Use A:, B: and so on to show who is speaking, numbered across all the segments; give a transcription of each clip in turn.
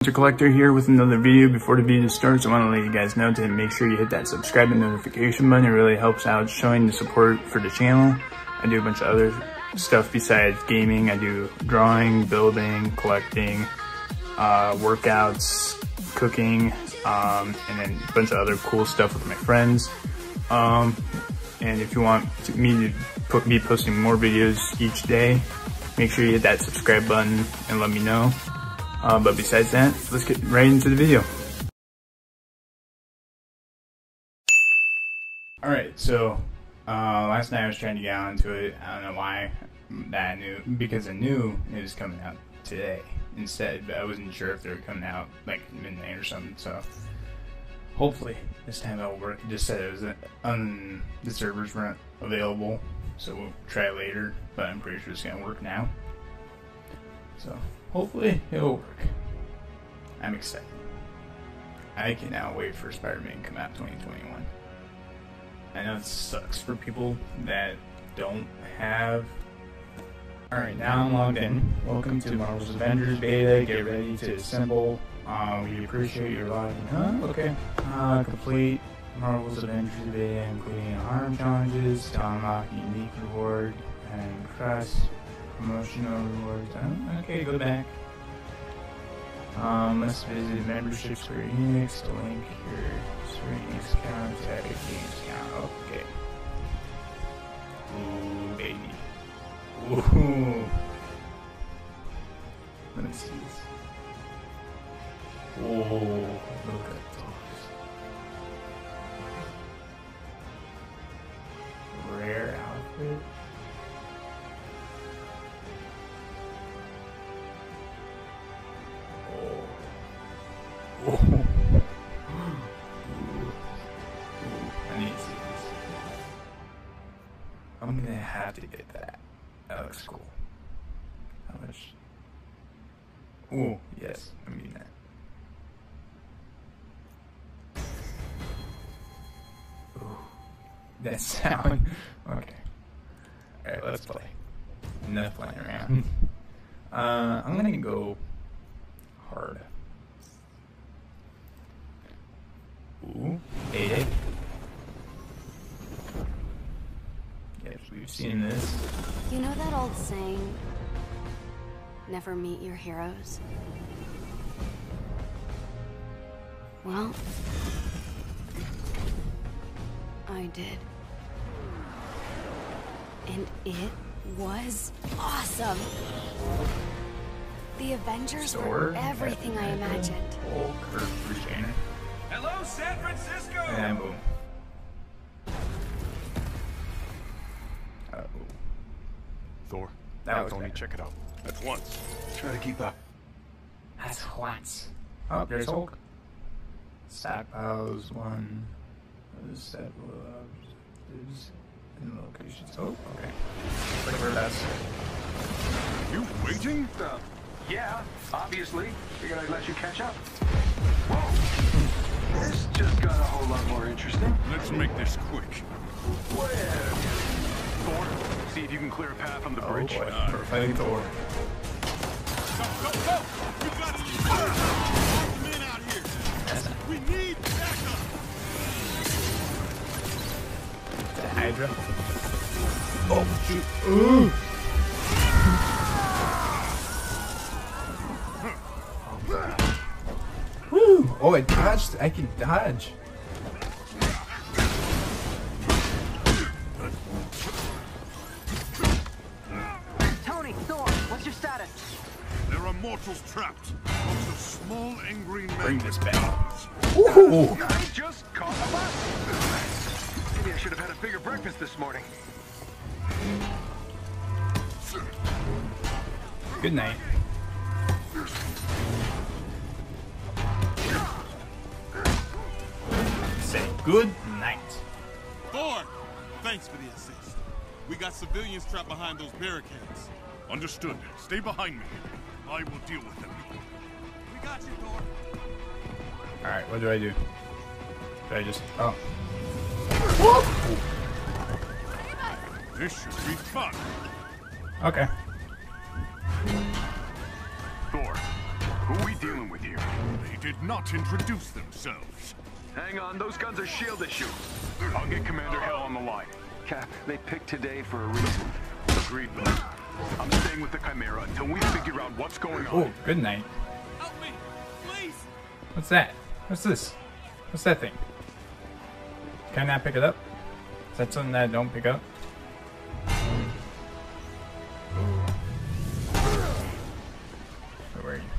A: Collector here with another video. Before the video starts, I want to let you guys know to make sure you hit that subscribe and notification button. It really helps out showing the support for the channel. I do a bunch of other stuff besides gaming. I do drawing, building, collecting, workouts, cooking, and then a bunch of other cool stuff with my friends. And if you want me to be posting more videos each day, make sure you hit that subscribe button and let me know. But besides that, let's get right into the video. Alright, so last night I was trying to get onto it. I don't know why that I knew, because I knew it was coming out today instead, but I wasn't sure if they were coming out like midnight or something, so hopefully this time it'll work. It just said it was the servers weren't available, so we'll try it later, but I'm pretty sure it's gonna work now. So hopefully it'll work. I'm excited. I cannot wait for Spider-Man to come out 2021. I know it sucks for people that don't have... Alright, now I'm logged in. Welcome to Marvel's Avengers beta. Get ready to assemble. We appreciate your logging. Okay. Complete Marvel's Avengers beta, including arm challenges, to unlock unique reward, and cross promotional rewards. Okay, go back. Must visit membership Square Enix to link your Square Enix account to Epic Games account. Okay. Ooh, baby. Ooh. Let me see this. Whoa, look at those. Rare outfit. Oh. I need to see this. I'm gonna have to get that. That looks cool. How much? Oh, yes, I mean that. Ooh, that sound. Okay. Alright, let's play. Enough playing around. I'm gonna go hard. Ooh, 8. Yes, we've seen this.
B: You know that old saying, never meet your heroes? Well, I did. And it was awesome. The Avengers were everything I imagined.
C: Hello, San Francisco!
A: And boom.
D: Thor,
A: That was
D: Tony,
A: better.
D: check it out. At once. Try to keep up.
A: That's once. Oh, there's Hulk. Stockpiles 1. Several objectives in locations. Oh, okay. Like where that's.
D: You waiting?
C: Yeah, obviously. Figured I'd let you catch up. Whoa! This just got a whole lot more interesting.
D: Let's make this quick.
C: Where?
D: Thor, see if you can clear a path on the
A: Oh
D: bridge.
A: boy, we're fighting Thor.
D: Go, go, go! We got to men out here. We need backup.
A: The Hydra. Oh shoot! Ooh! Woo! Oh, I dodged. I can dodge.
E: Tony, Thor, what's your status?
D: There are mortals trapped. Lots of small, angry men.
A: Bring this back.
D: Ooh.
C: I just caught a bus. Maybe I should have had a bigger breakfast this morning.
A: Good night. Say good night.
F: Thor, thanks for the assist. We got civilians trapped behind those barricades.
D: Understood. Stay behind me. I will deal with them.
F: We got you, Thor.
A: Alright, what do I do? Do I just... Oh.
D: This should be fun.
A: Okay.
C: Thor, who are we dealing with here? did not introduce themselves.
G: Hang on, those guns are shield issue. I'll get Commander Hell on the line. Cap, they picked today for a reason. Agreed, Bill. I'm staying with the Chimera until we figure out what's going on.
A: Oh, good night.
F: Help me, please.
A: What's that? What's this? What's that thing? Can I not pick it up? Is that something that I don't pick up? Where are you?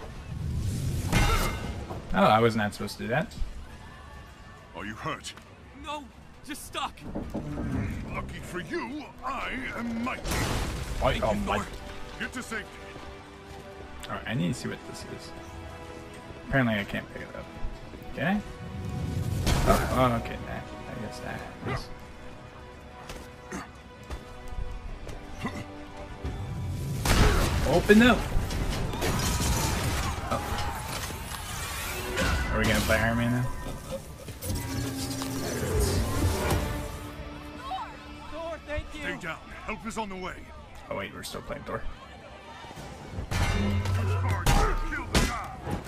A: Oh, I was not supposed to do that.
C: Are you hurt?
F: No, just stuck.
C: Lucky for you, I am mighty.
A: Oh my.
C: Get to safety.
A: Alright, I need to see what this is. Apparently I can't pick it up. Can I? Oh, okay, that. I guess that happens. Open up! Oh. Are we gonna play Iron Man now?
F: Thor, thank you.
C: Stay down. Help is on the way.
A: Oh wait, we're still playing Thor.
C: Kill the guy.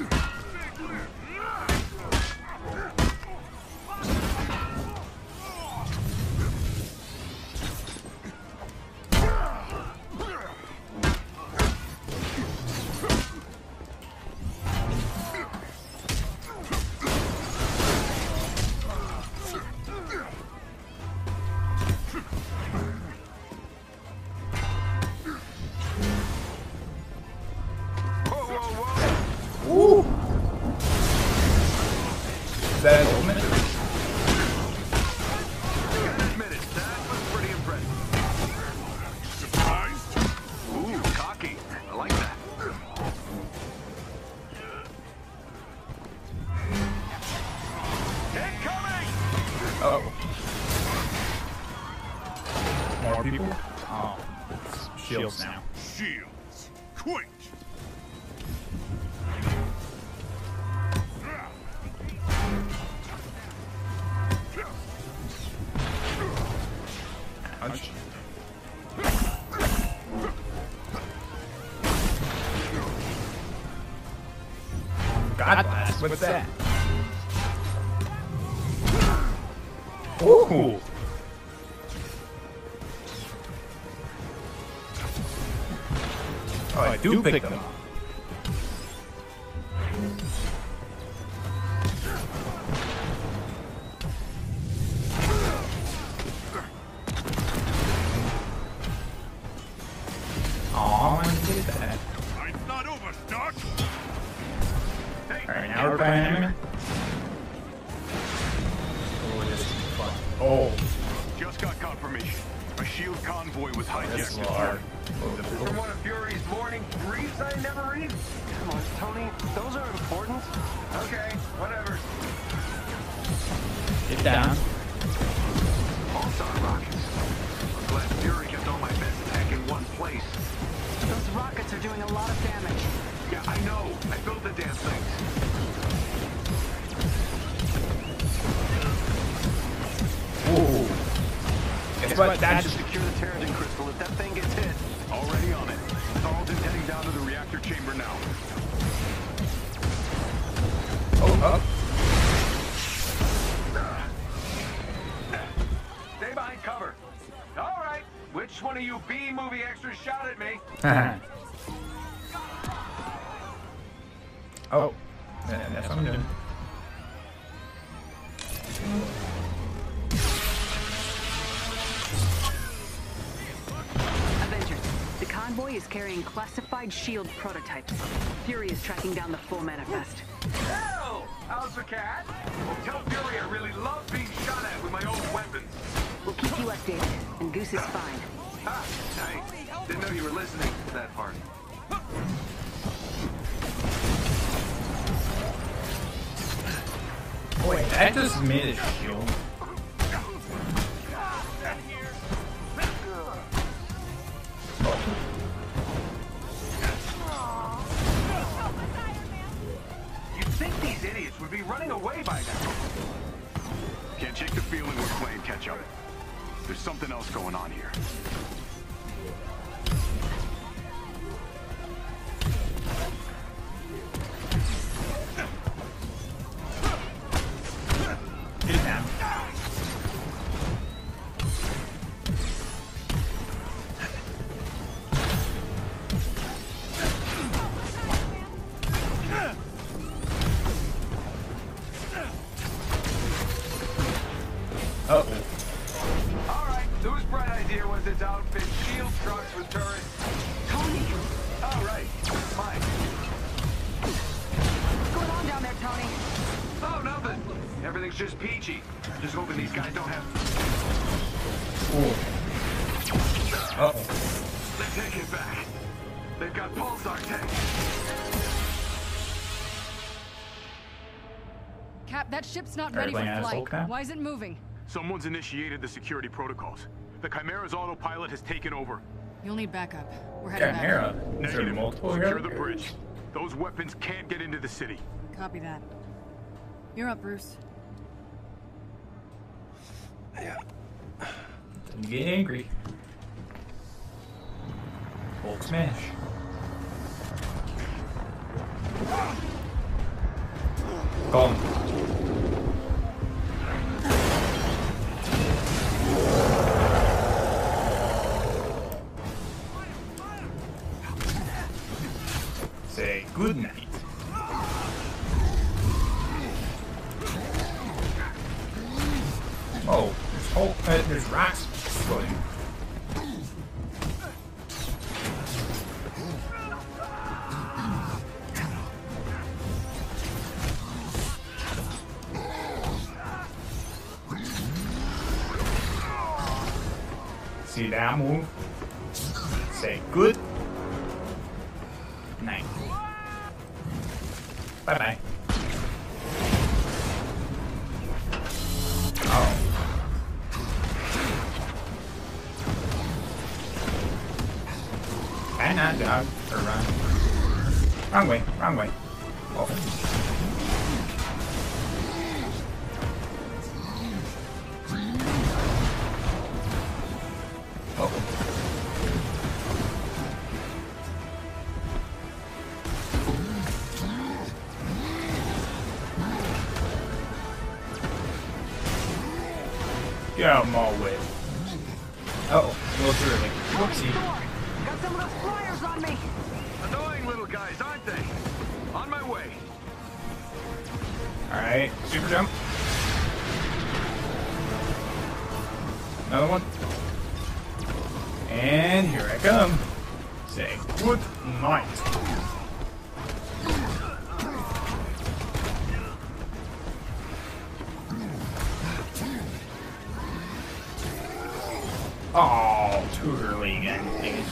A: Is that his ultimate?
G: Gotta admit it, that was pretty impressive.
C: Surprised?
G: Ooh, cocky. I like that. Incoming!
A: Oh. More people? Oh. It's shields now.
C: Shields. Quick!
A: Ouch. God blast, what's that? Ooh! Oh, I do pick them up. Aw, I did that.
C: Fight's not over, Stark.
A: Alright, now we're playing him. Oh, this is fun. Oh,
G: Just got confirmation. A shield convoy was
A: this is
G: hijacked.
A: hard.
G: From one of Fury's morning briefs I never read. Come on, Tony. Those are important. Okay, whatever.
A: Get down.
G: Pulsar rockets. I'm glad Fury kept all my best tech in one place.
E: Those rockets are doing a lot of damage.
G: Yeah, I know. I built the damn things.
A: Ooh. Guess what? That
G: Just
A: just
G: secure the Terrigen crystal if that thing gets hit. Already on it. Tarleton's heading down to the reactor chamber now.
A: oh,
G: Stay behind cover. All right. Which one of you B-movie extras shot at me?
A: oh. Yeah, that's what I'm doing.
E: Avengers, the convoy is carrying classified shield prototypes. Fury is tracking down the full manifest.
G: Hell! How's the cat? Well, tell Fury I really love being shot at with my own weapons.
E: We'll keep you updated, and Goose is fine.
G: Ah, nice. Didn't know you were listening to that part.
A: Wait, that just made a shield.
G: You'd think these idiots would be running away by now. Can't shake the feeling we're playing catch-up. There's something else going on here. everything's just peachy. Just hoping these guys don't have...
A: Uh-oh.
G: They take it back. They've got pulsar tanks.
H: Cap, that ship's not
A: Alright,
H: ready for
A: playing asshole,
H: flight.
A: Cap.
H: Why is it moving?
G: Someone's initiated the security protocols. The Chimera's autopilot has taken over.
H: You'll need backup. We're heading back.
A: Chimera. Is there multiple
G: Secure
A: here?
G: the bridge. Those weapons can't get into the city.
H: Copy that. You're up, Bruce.
A: Don't get angry. Hulk smash. Call him. Say good night. Oh, there's Hulk. There's rocks exploding. See that move? Say good night. Bye bye. Oh. Can I dog or run? Wrong way, wrong way. Oh. Get out of my way. Uh-oh, a little too early. Whoopsie.
E: Got some of those flyers on me.
G: Annoying little guys, aren't they? On my way.
A: Alright, super jump. Another one. And here I come. Say good night. Oh, too early again. Dang it.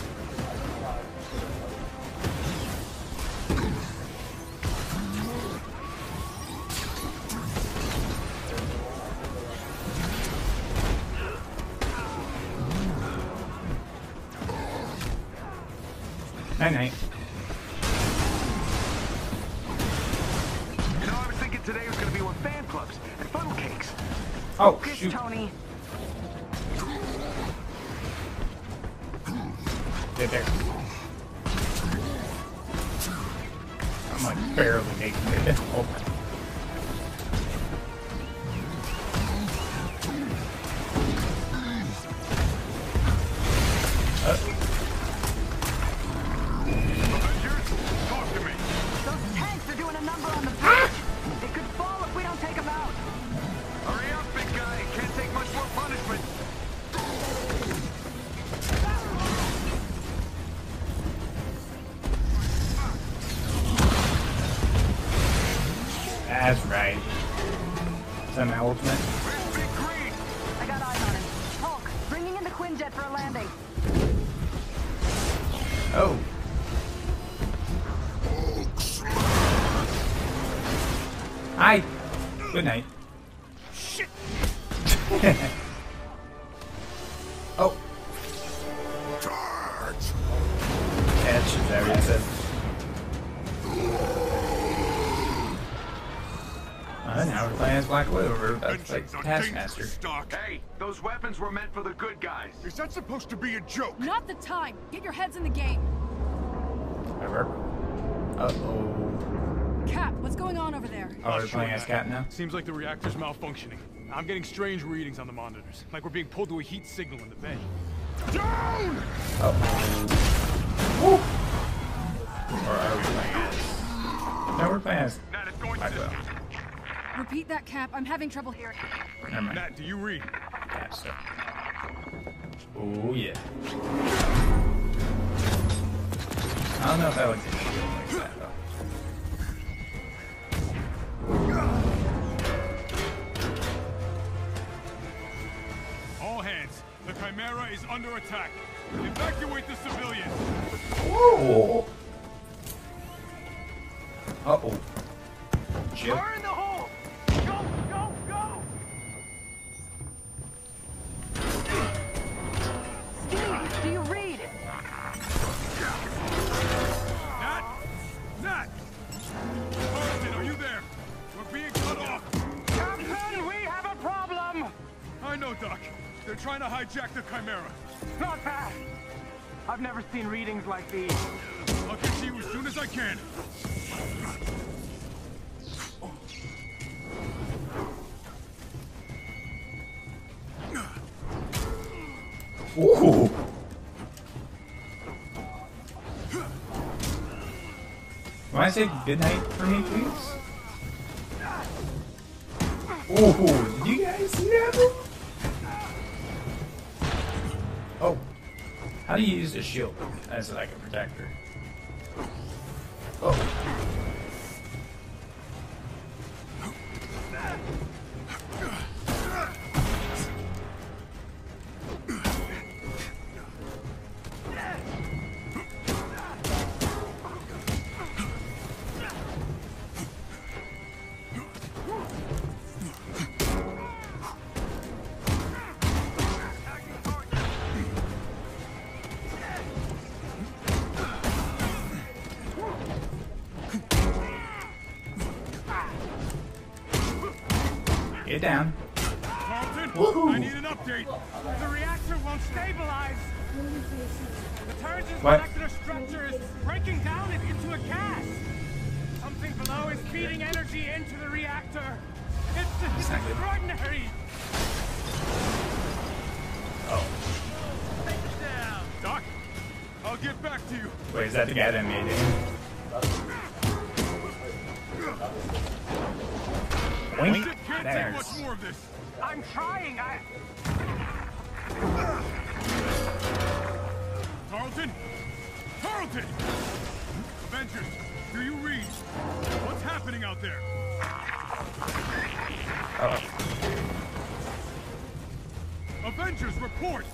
A: Night night.
G: You know, I was thinking today was going to be with fan clubs and funnel cakes.
A: Oh,
E: Good,
A: shoot.
E: Tony.
A: Get there. I'm like barely making it. Oh.
G: Avengers, talk to me.
E: Those tanks are doing a number on the bridge. They could fall if we don't take them out.
G: Hurry up, big guy. Can't take much more punishment.
A: That's right. Is that my ultimate?
G: Where's Big Green?
E: I got eyes on him. Hulk, bringing in the Quinjet for a landing.
A: Oh. Hi. Good night. Shit. Oh.
D: Charge!
A: Catch, is that what it said? Now we're playing as Black Widow. That's like
D: Vengeance on
A: Taskmaster.
D: dangerous stock.
G: Hey, those weapons were meant for the good guys.
D: Is that supposed to be a joke?
H: Not the time. Get your heads in the game.
A: Whatever. Uh-oh.
H: Cap, what's going on over there?
A: Oh, we're playing as Cap now?
I: Seems like the reactor's malfunctioning. I'm getting strange readings on the monitors, like we're being pulled to a heat signal in the bay.
D: Down!
A: Uh-oh. Or are we playing as... No, we're playing as
G: Nat is going
A: Black
G: to...
A: Widow.
H: Repeat that, Cap. I'm having trouble hearing.
A: Never mind.
I: Matt, do you read?
A: Cap stuff. Oh, yeah. I don't know if I like the shield like that, though.
I: Chimera is under attack. Evacuate the civilians.
A: Whoa! Uh-oh. Chill.
C: Fire in the hole! Go, go, go!
E: Steve, do you read?
I: Nat! Carlton, are you there? We're being cut off.
C: Captain, we have a problem!
I: I know, Doc. They're trying to hijack the Chimera.
C: Not bad. I've never seen readings like these.
I: I'll get to you as soon as I can.
A: Ooh! Want to say good night for me, please? Ooh, did you guys see that? Oh. How do you use a shield as like a protector? Oh. Get down.
I: Carlton,
A: Woohoo.
I: I need an update.
C: The reactor won't stabilize. The turret's
A: What?
C: molecular structure is breaking down it into a gas. Something below is feeding energy into the reactor. It's
A: not good.
C: extraordinary.
A: Oh.
I: Doc, I'll get back to you.
A: Wait, is that the guy that made it? Wink.
I: Can't
A: That
I: take much
A: hurts.
I: more of this.
C: I'm trying.
I: Carlton? Carlton! Avengers, do you read? What's happening out there?
A: Oh.
I: Avengers, report!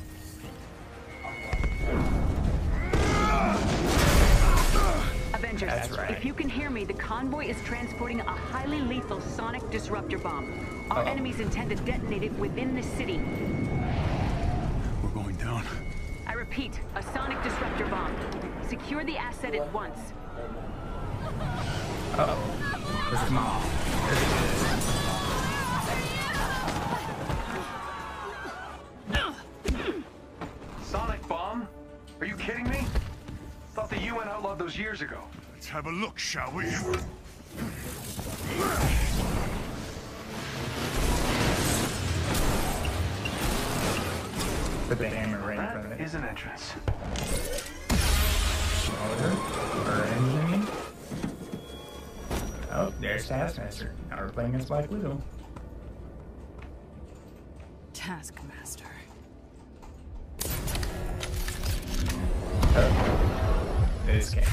E: Avengers,
A: That's right.
E: if you can hear me, the convoy is transporting a highly lethal sonic disruptor bomb. Our enemies intend to detonate it within the city.
I: We're going down.
E: I repeat, a sonic disruptor bomb. Secure the asset at once.
A: Uh-oh. Where's his mom?
G: Sonic bomb? Are you kidding me? Thought the UN outlawed those years ago.
I: Let's have a look, shall we?
A: Put the hammer right in front of
G: That
A: it.
G: is an entrance.
A: Or engine. Oh, there's Taskmaster. Now we're playing as Black Widow.
H: Taskmaster.
A: Oh. This game.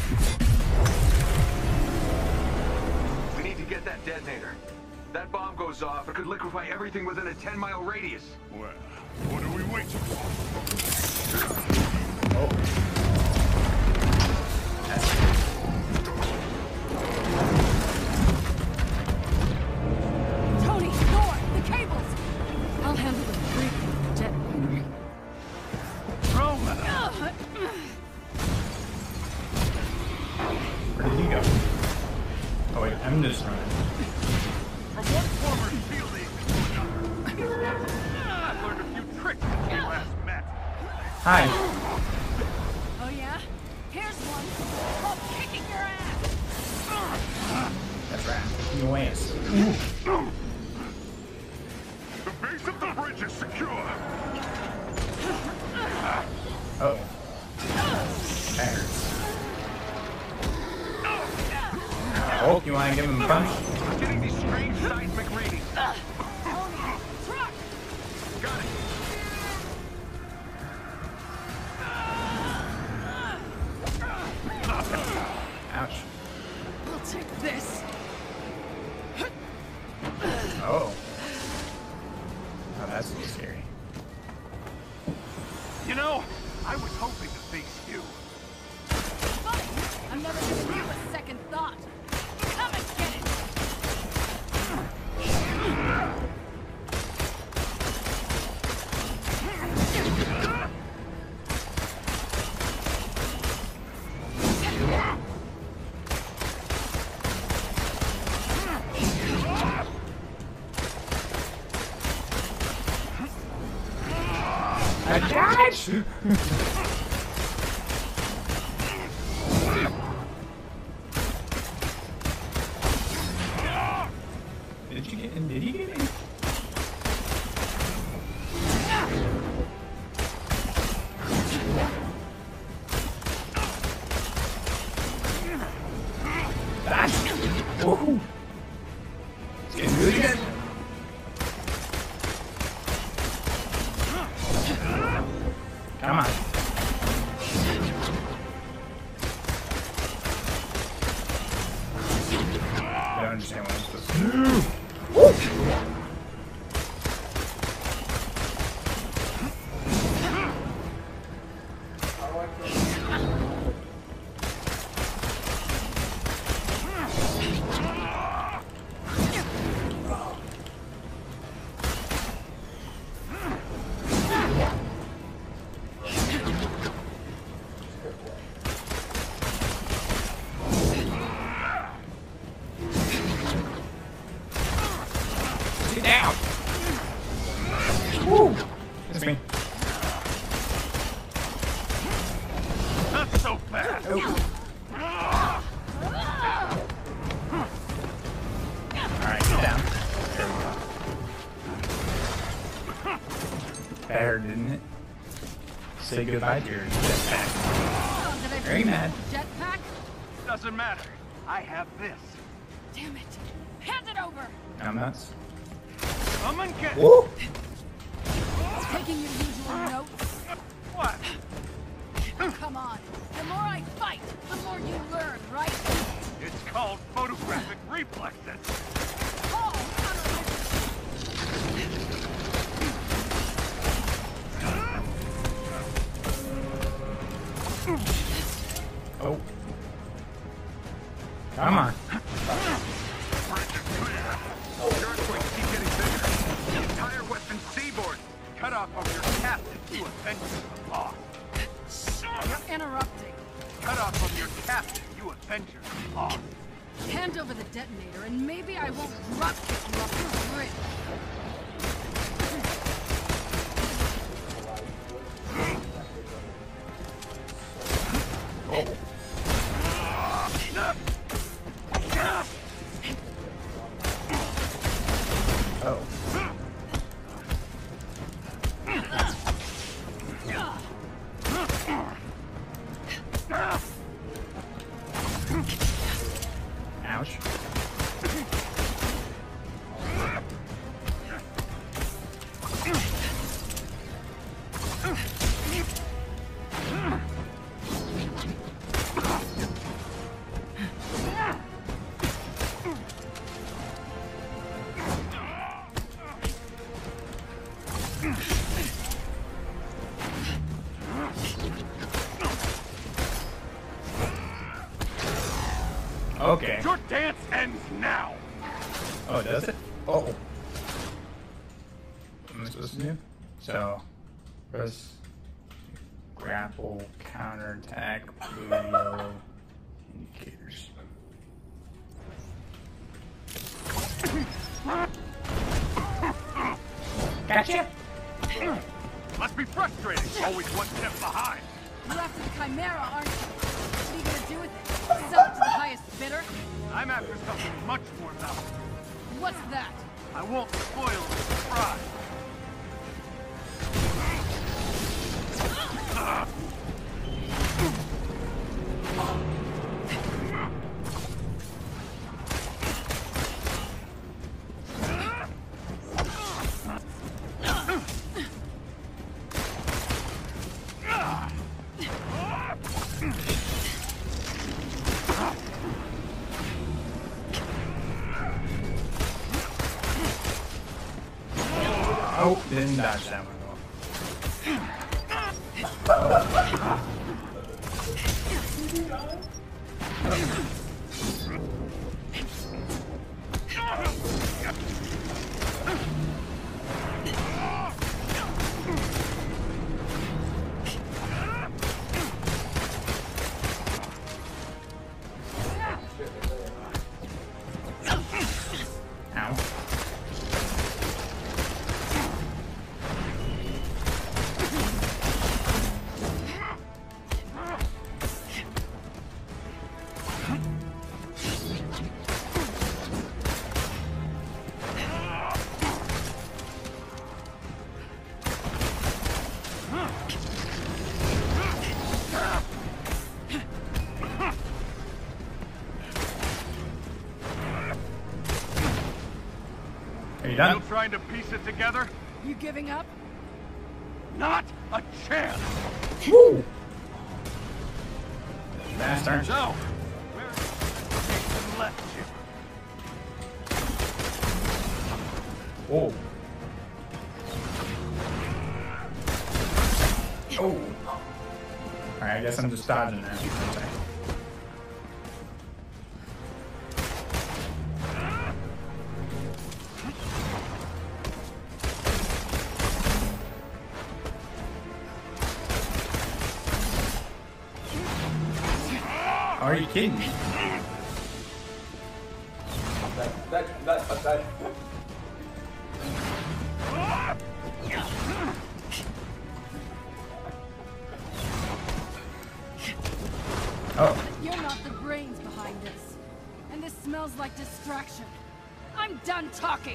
G: We need to get that detonator. That bomb goes off, it could liquefy everything within a 10-mile radius.
I: Well, what are we waiting for?
A: Oh.
H: Tony, Thor, the cables! I'll handle the freaking detonator.
A: Where did he go? Oh wait, I'm just running.
I: From one former field agent to another. I've learned a few tricks since we last met.
A: Hi.
H: Oh yeah? Here's one. Called kicking your ass!
A: That's right. You ass.
I: The base of the bridge is secure.
A: Oh. That hurts. Oh, you want to give him a punch?
G: I'm getting these strange seismic readings.
H: Truck!
G: Got it.
A: Ouch.
H: I'll take this.
A: Oh. Oh, that's a little scary. Attach! Did you get in? Did you get in? Woohoo! It's getting good again. Come on. I don't understand what I'm supposed to do. Get down! Woo! That's me.
I: Not so fast.
A: Alright, get down. There we go. Better, didn't it? Say goodbye to your jetpack. Very mad.
H: Jetpack?
I: Doesn't matter. I have this.
H: Damn it. Hand it over.
A: I'm nuts.
I: Come and get
A: Woo!
H: Taking your usual notes.
I: What?
H: Come on. The more I fight, the more you learn, right?
I: It's called photographic reflexes.
H: Oh,
A: Oh. Come on.
G: Earthquakes keep getting bigger. The entire western seaboard cut off of your captain. You avengers are lost.
H: you're interrupting.
I: Cut off from your captain. You avengers are lost.
H: Hand over the detonator, and maybe I won't drop kick you off the bridge.
A: Oh. Oh. Ouch. Okay.
I: Your dance ends now.
A: Oh, does it? Oh. What am I supposed to do? So, press grapple, counterattack, blue indicators. Gotcha!
I: Must be frustrating. Always one step behind.
H: You're after the Chimera, aren't you? What are you gonna do with it? Sell it to the highest bidder?
I: I'm after something much more valuable.
H: What's that?
I: I won't spoil the surprise.
A: Oh, didn't dodge that one. Ow. Are you done?
I: Still trying to piece it together?
H: You giving up?
I: Not a chance!
A: Woo! Bastard.
I: So, where Christain left you?
A: Whoa. Oh. Alright, I guess I'm just dodging that. Okay. Are you kidding me? Oh.
H: You're not the brains behind this. And this smells like distraction. I'm done talking.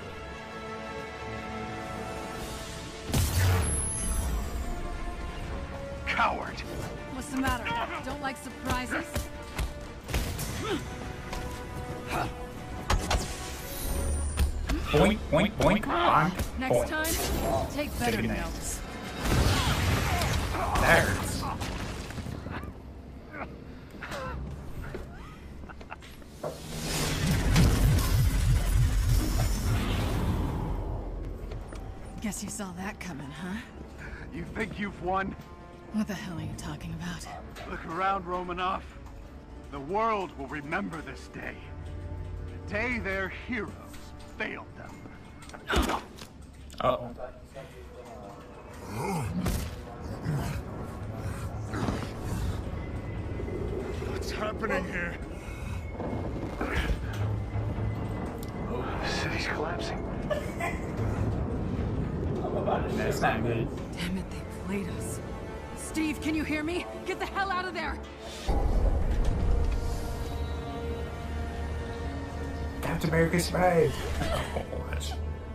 I: Coward!
H: What's the matter? Don't like surprises?
A: Boink, boink, boink. Bonk,
H: Next
A: boink.
H: time, take better
A: Take it
H: notes.
A: That hurts.
H: Guess you saw that coming, huh?
I: You think you've won?
H: What the hell are you talking about?
I: Look around, Romanoff. The world will remember this day. The day their heroes failed them.
A: Uh-oh.
D: What's happening here?
G: The city's collapsing.
A: That's not good.
H: Damn it, they played us. Steve, can you hear me? Get the hell out of there!
A: Captain America survived. Oh, gosh.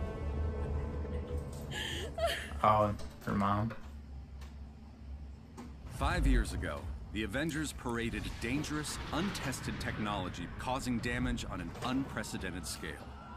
A: Oh, her mom.
J: 5 years ago, the Avengers paraded dangerous, untested technology causing damage on an unprecedented scale.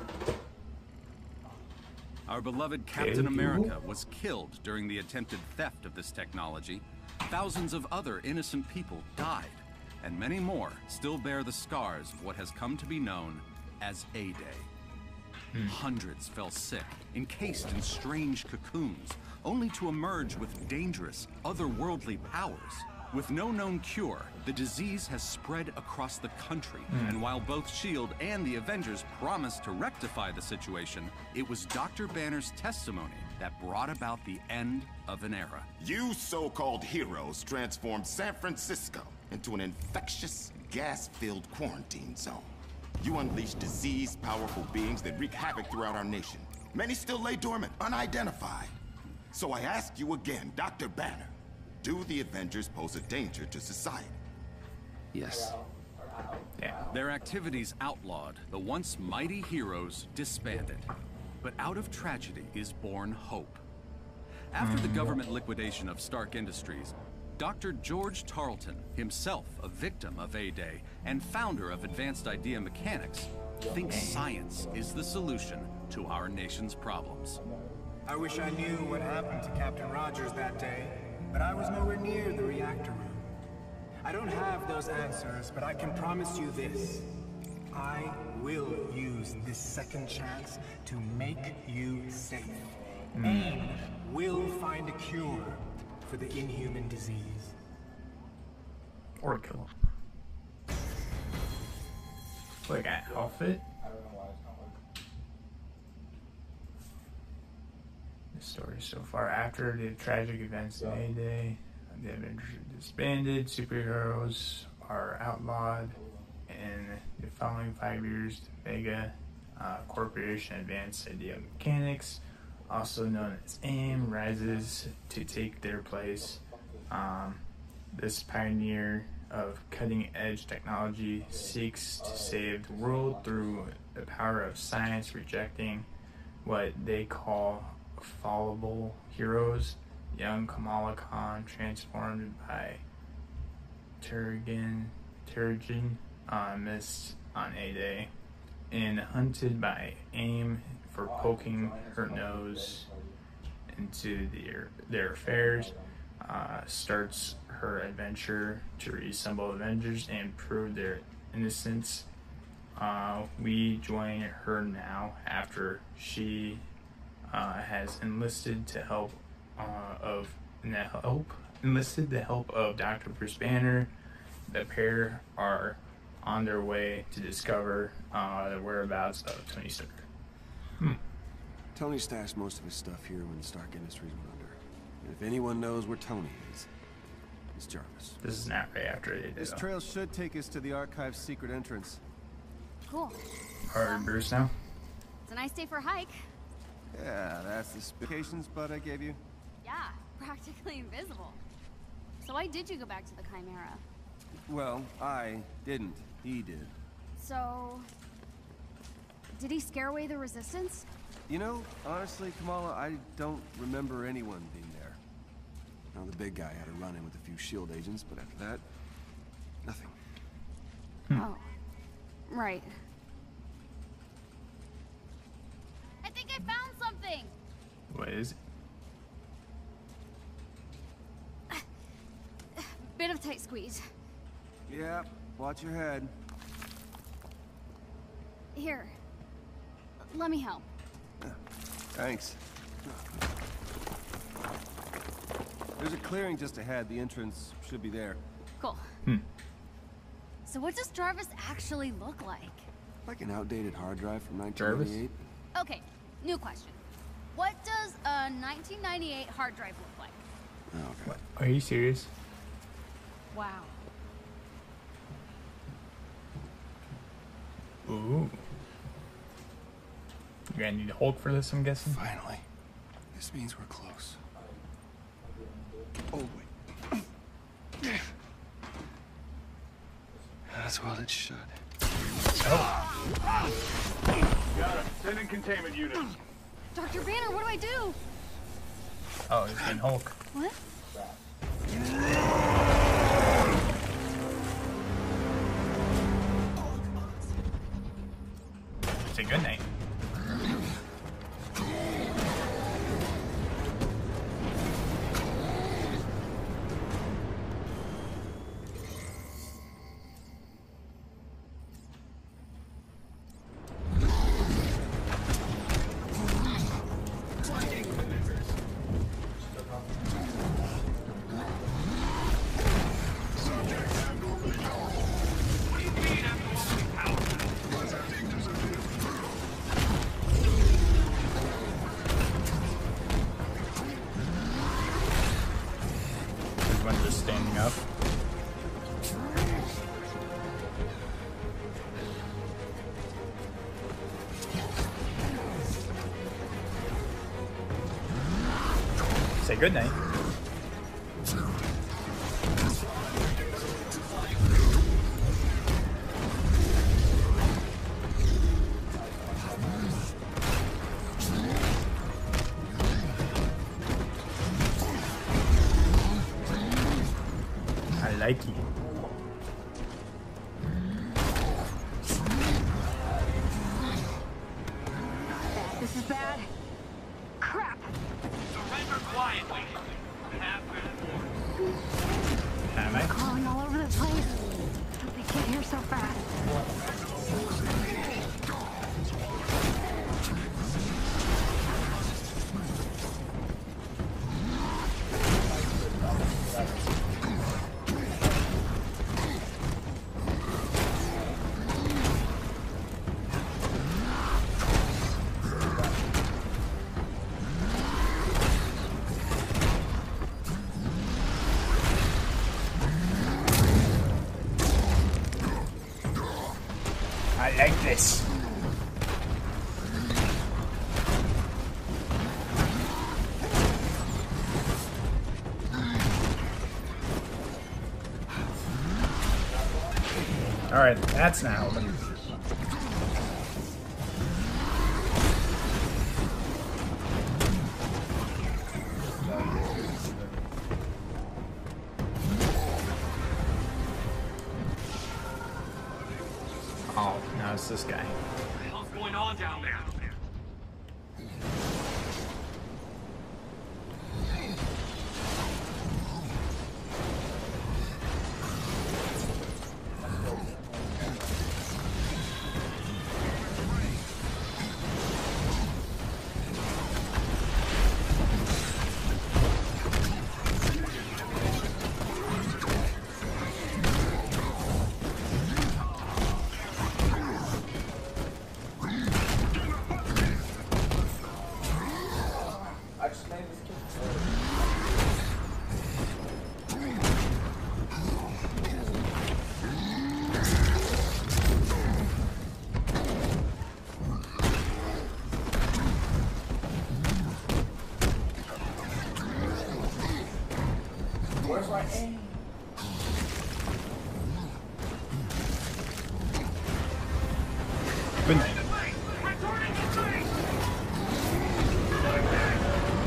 J: Our beloved Captain America was killed during the attempted theft of this technology. Thousands of other innocent people died, and many more still bear the scars of what has come to be known as A-Day. Hundreds fell sick, encased in strange cocoons, only to emerge with dangerous, otherworldly powers. With no known cure, the disease has spread across the country, and while both S.H.I.E.L.D. and the Avengers promised to rectify the situation, it was Dr. Banner's testimony that brought about the end of an era.
K: You so-called heroes transformed San Francisco into an infectious, gas-filled quarantine zone. You unleashed diseased, powerful beings that wreak havoc throughout our nation. Many still lay dormant, unidentified. So I ask you again, Dr. Banner, do the Avengers pose a danger to society?
G: Yes.
J: Their activities outlawed, the once mighty heroes disbanded. But out of tragedy is born hope. After the government liquidation of Stark Industries, Dr. George Tarleton, himself a victim of A-Day and founder of Advanced Idea Mechanics, thinks science is the solution to our nation's problems.
L: I wish I knew what happened to Captain Rogers that day, but I was nowhere near the reactor room. I don't have those answers, but I can promise you this. I will use this second chance to make you safe. AIM will find a cure for the inhuman disease.
A: Or kill him. Look at outfit. The story so far. After the tragic events in A-Day, the Avengers are disbanded, superheroes are outlawed, and the following 5 years, the Mega Corporation Advanced Idea Mechanics, also known as AIM, rises to take their place. This pioneer of cutting-edge technology seeks to save the world through the power of science, rejecting what they call fallible heroes. Young Kamala Khan, transformed by Terrigen missed on A-Day, and hunted by AIM for poking her nose into their affairs, starts her adventure to reassemble Avengers and prove their innocence. We join her now after she has enlisted the help of Dr. Bruce Banner. The pair are on their way to discover the whereabouts of Tony Stark.
M: Tony stashed most of his stuff here when Stark Industries went under. And if anyone knows where Tony is, it's Jarvis.
A: This is not right after they did.
N: This trail should take us to the Archive's secret entrance.
B: Cool.
A: Alright, Bruce now.
B: It's a nice day for a hike.
N: Yeah, that's the vacation spot I gave you.
B: Yeah, practically invisible. So why did you go back to the Chimera?
N: Well, I didn't. He did.
B: So... did he scare away the Resistance?
N: You know, honestly, Kamala, I don't remember anyone being there.
M: Now, the big guy had a run-in with a few S.H.I.E.L.D. agents, but after that, nothing.
B: Oh. Right. I think I found something!
A: What is it?
B: Bit of tight squeeze.
N: Yeah, watch your head.
B: Here. Let me help.
N: Thanks. There's a clearing just ahead. The entrance should be there.
B: Cool. So what does Jarvis actually look like?
M: Like an outdated hard drive from 1998.
B: Okay, new question. What does a 1998 hard drive look like?
M: Oh, okay.
A: What? Are you serious?
B: Wow.
A: Ooh. You're gonna need Hulk for this, I'm guessing?
M: Finally. This means we're close. Oh, wait. That's well it should.
G: Got him. Send in containment units.
B: Dr. Banner, what do I do?
A: Oh, it's been Hulk.
B: What?
A: Say good night. Everyone's just standing up. Say good night. I like it.
E: This is bad. Crap!
C: Surrender quietly. Have been warned.
A: Am I?
E: Crawling all over the place. They can't hear so fast.
A: I like this. Alright, that's now open. Oh, now it's this guy.
C: What the hell's going on down there?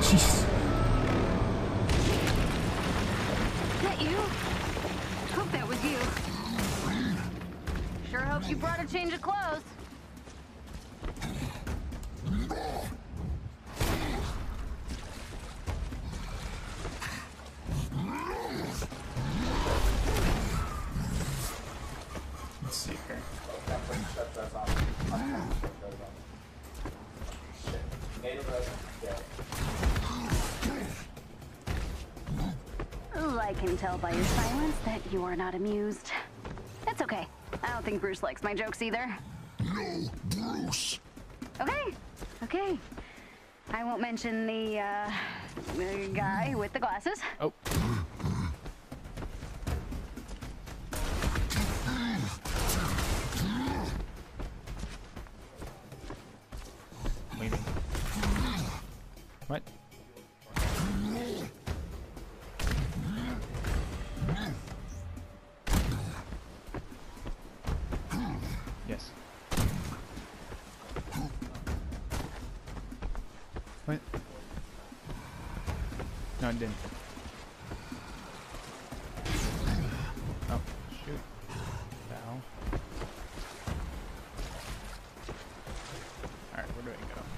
E: That you? Hope that was you. Sure hope you brought a change of clothes.
A: Let's see here.
E: I can tell by your silence that you are not amused. That's okay. I don't think Bruce likes my jokes either.
O: No, Bruce.
E: Okay, okay. I won't mention the guy with the glasses.
A: Oh. Leaving. What? Yes. What? No, it didn't. Oh, shoot. Now. Alright, where do I go?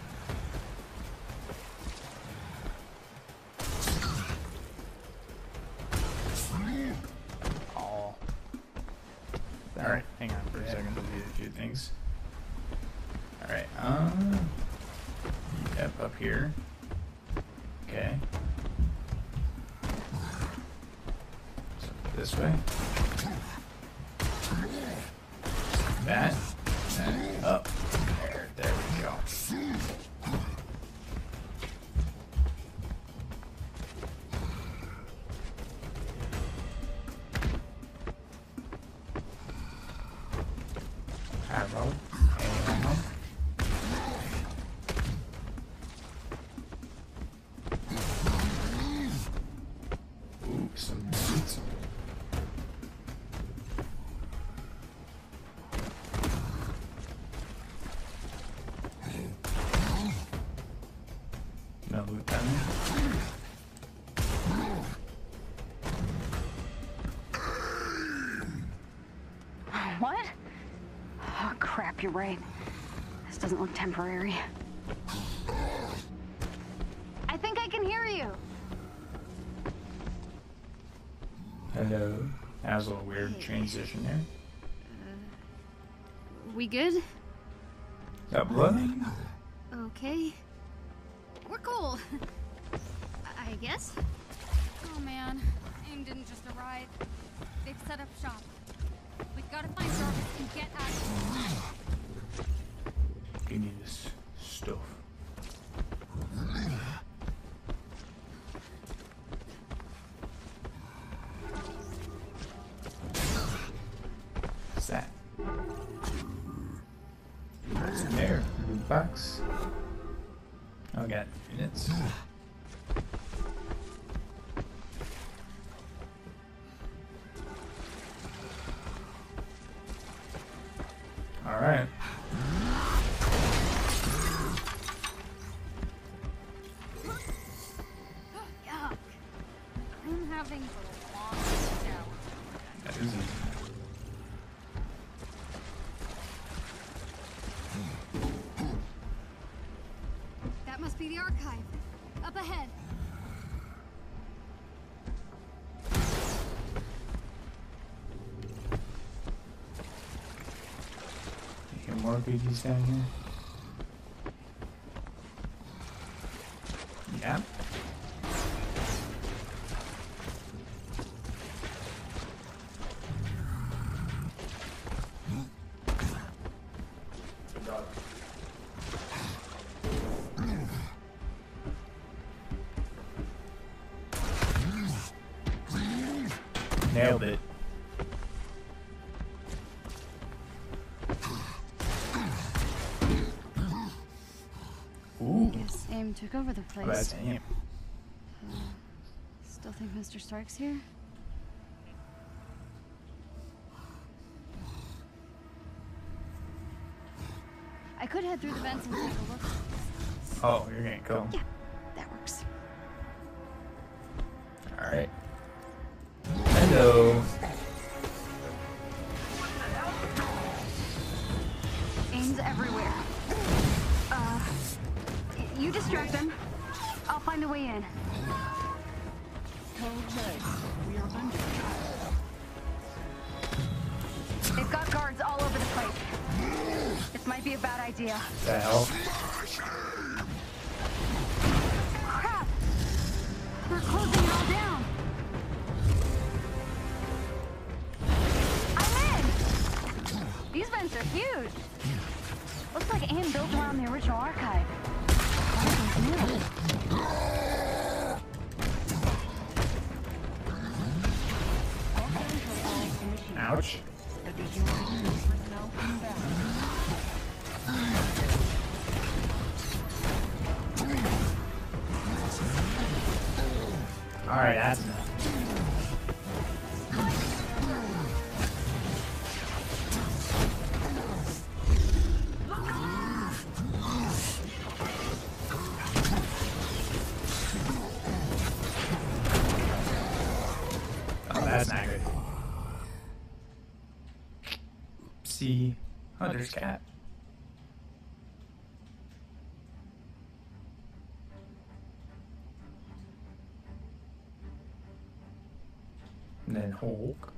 A: Oh. Alright, hang on for a second. Delete a few things. Alright, yep, up here. Okay. So this way. That. And up. There we go. Arrow. Ammo. Ooh, some boots. No loot down there.
E: What? Oh, crap, you're right. This doesn't look temporary. I think I can hear you.
A: Hello. That was a little weird transition there.
B: We good?
A: Is that blood?
B: Okay. We're cool. I guess. Oh man, AIM didn't just arrive. They've set up shop. We've got to find Jarvis and get out of here.
A: Give me this stuff. What's that? What's in there? Loot box. Oh, got units. Alright.
B: Yuck. I'm having a long shower.
A: That isn't.
B: That must be the archive. Up ahead.
A: You get more BGs down here? Yeah. Nailed it. Ooh.
B: Guess AIM took over the place.
A: Oh, that's AIM.
B: Still think Mr. Stark's here? I could head through the vents and take a look.
A: Oh, you're gonna go.
B: Yeah, that works.
A: Alright. Hello.
E: Aim's everywhere. You distract them. I'll find a way in. We are under attack. They've got guards all over the place. This might be a bad idea.
A: The hell?
E: Crap! They're closing it all down. I'm in! These vents are huge. Looks like AIM built around the original archive. Everything's new.
A: Ouch. Alright, that's enough. Oh, that's not good. See, Hunter's cat. And then Hulk.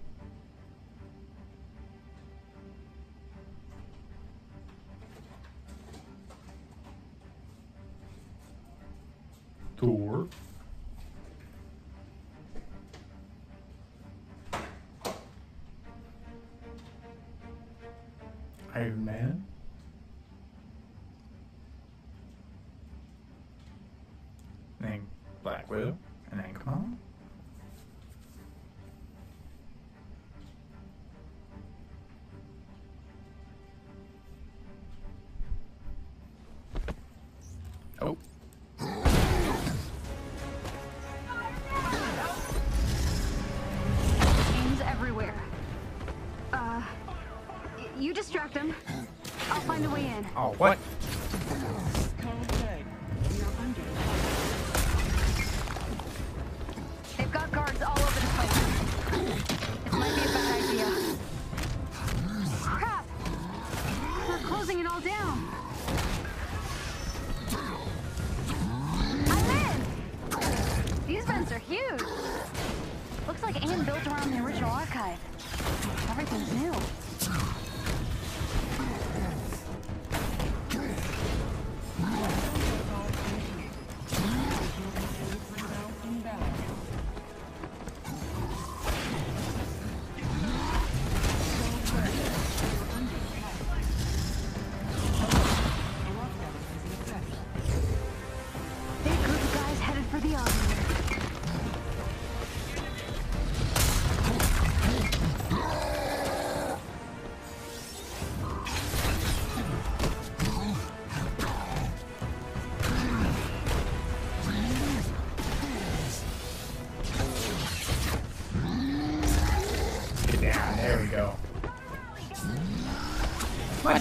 A: Thor. Iron Man. And then Black Widow. And then Kamala. Oh.
E: Aim's everywhere. You distract them. I'll find a way in.
A: Oh, what?
E: They've got guards all over the place. This might be a bad idea. Crap! They're closing it all down. I'm in! These vents are huge. Looks like AIM built around the original archive. Everything's new. Big group of guys headed for the elevator.
A: Get down. There we go. What?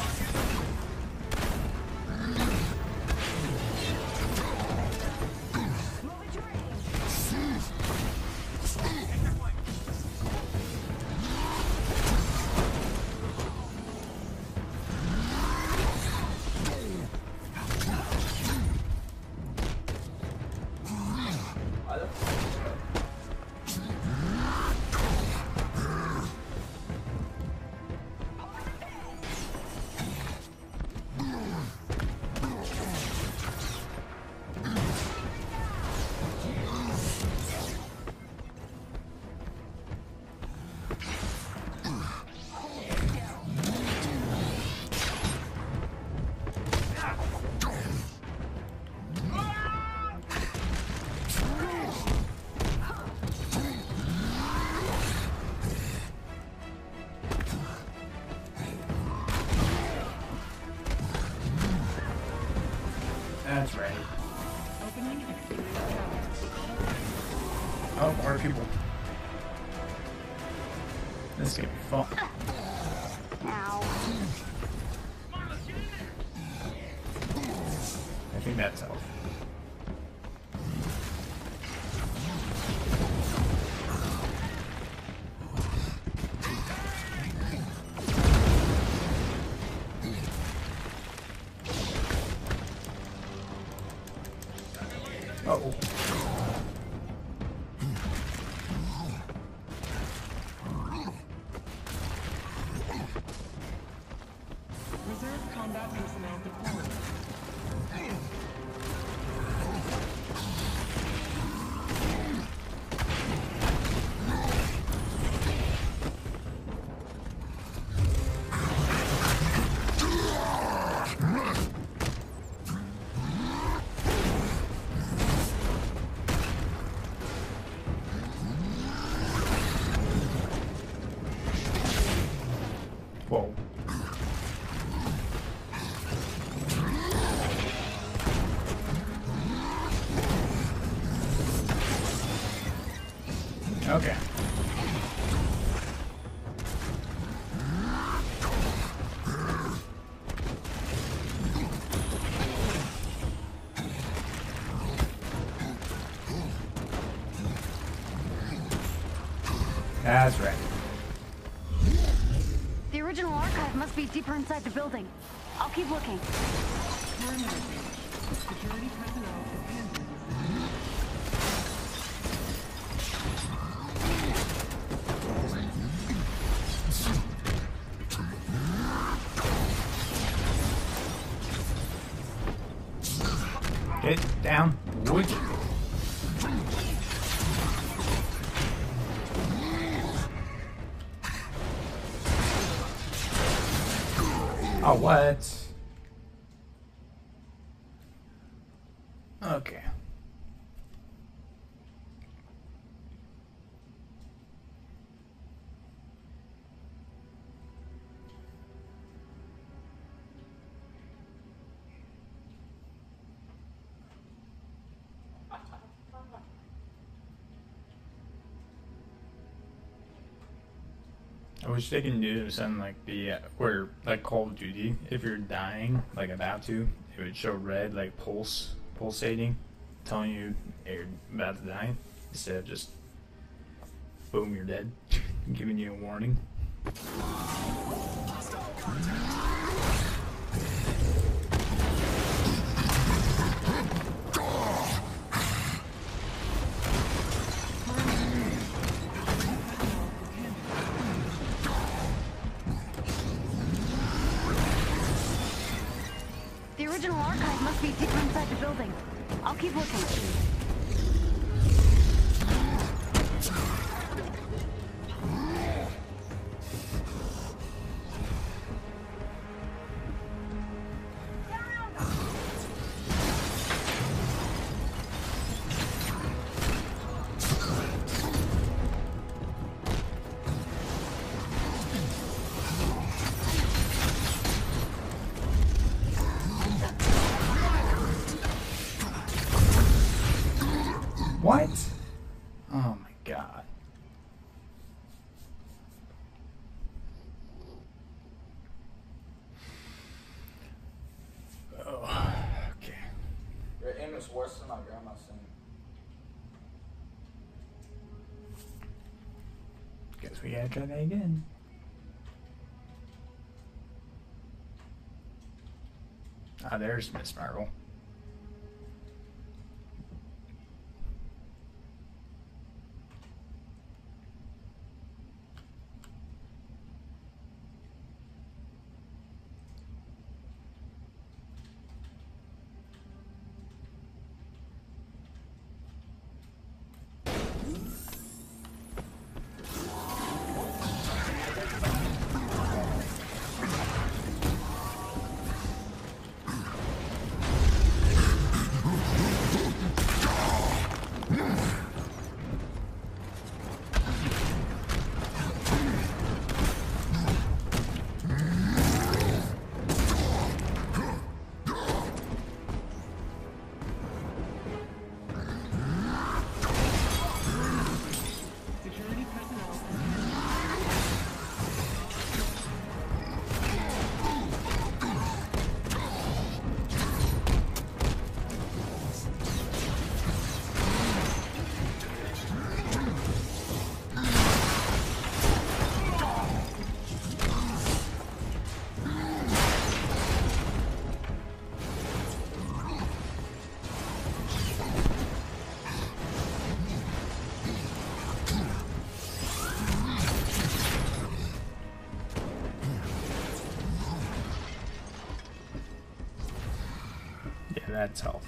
A: That's right. Oh, more people. This is gonna be fun.
E: Ow.
A: I think that's all. Uh-oh.
P: Reserve combat personnel deployed.
A: Whoa. Okay. That's right.
E: The original archive must be deeper inside the building. I'll keep looking.
P: Security personnel abandoned.
A: Get down, would you? Oh, what? Okay. I wish they can do something like the where like Call of Duty, if you're dying, like about to, it would show red, like pulsating, telling you you're about to die, instead of just boom, you're dead, giving you a warning.
E: The original archive must be deeper inside the building. I'll keep looking.
A: What? Oh my god. Oh, okay.
Q: Your aim is worse than my grandma's saying.
A: Guess we gotta try that again. Ah, there's Miss Marvel. that's health.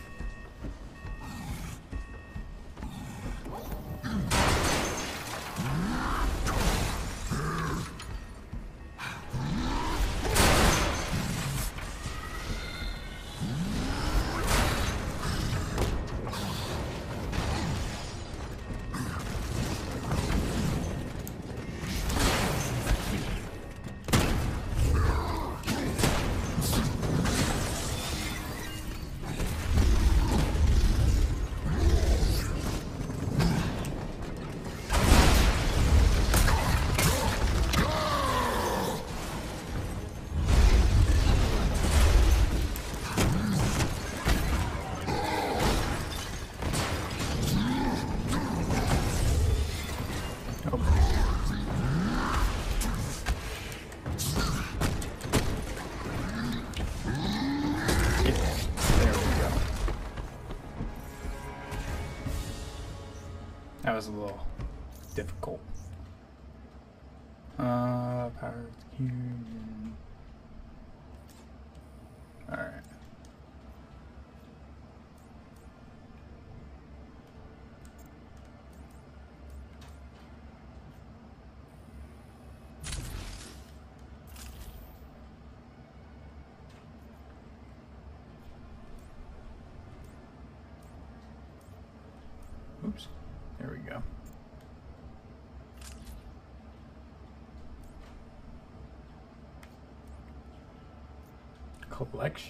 A: That was a little difficult. Power cube. Alright. Oops. There we go. Collection.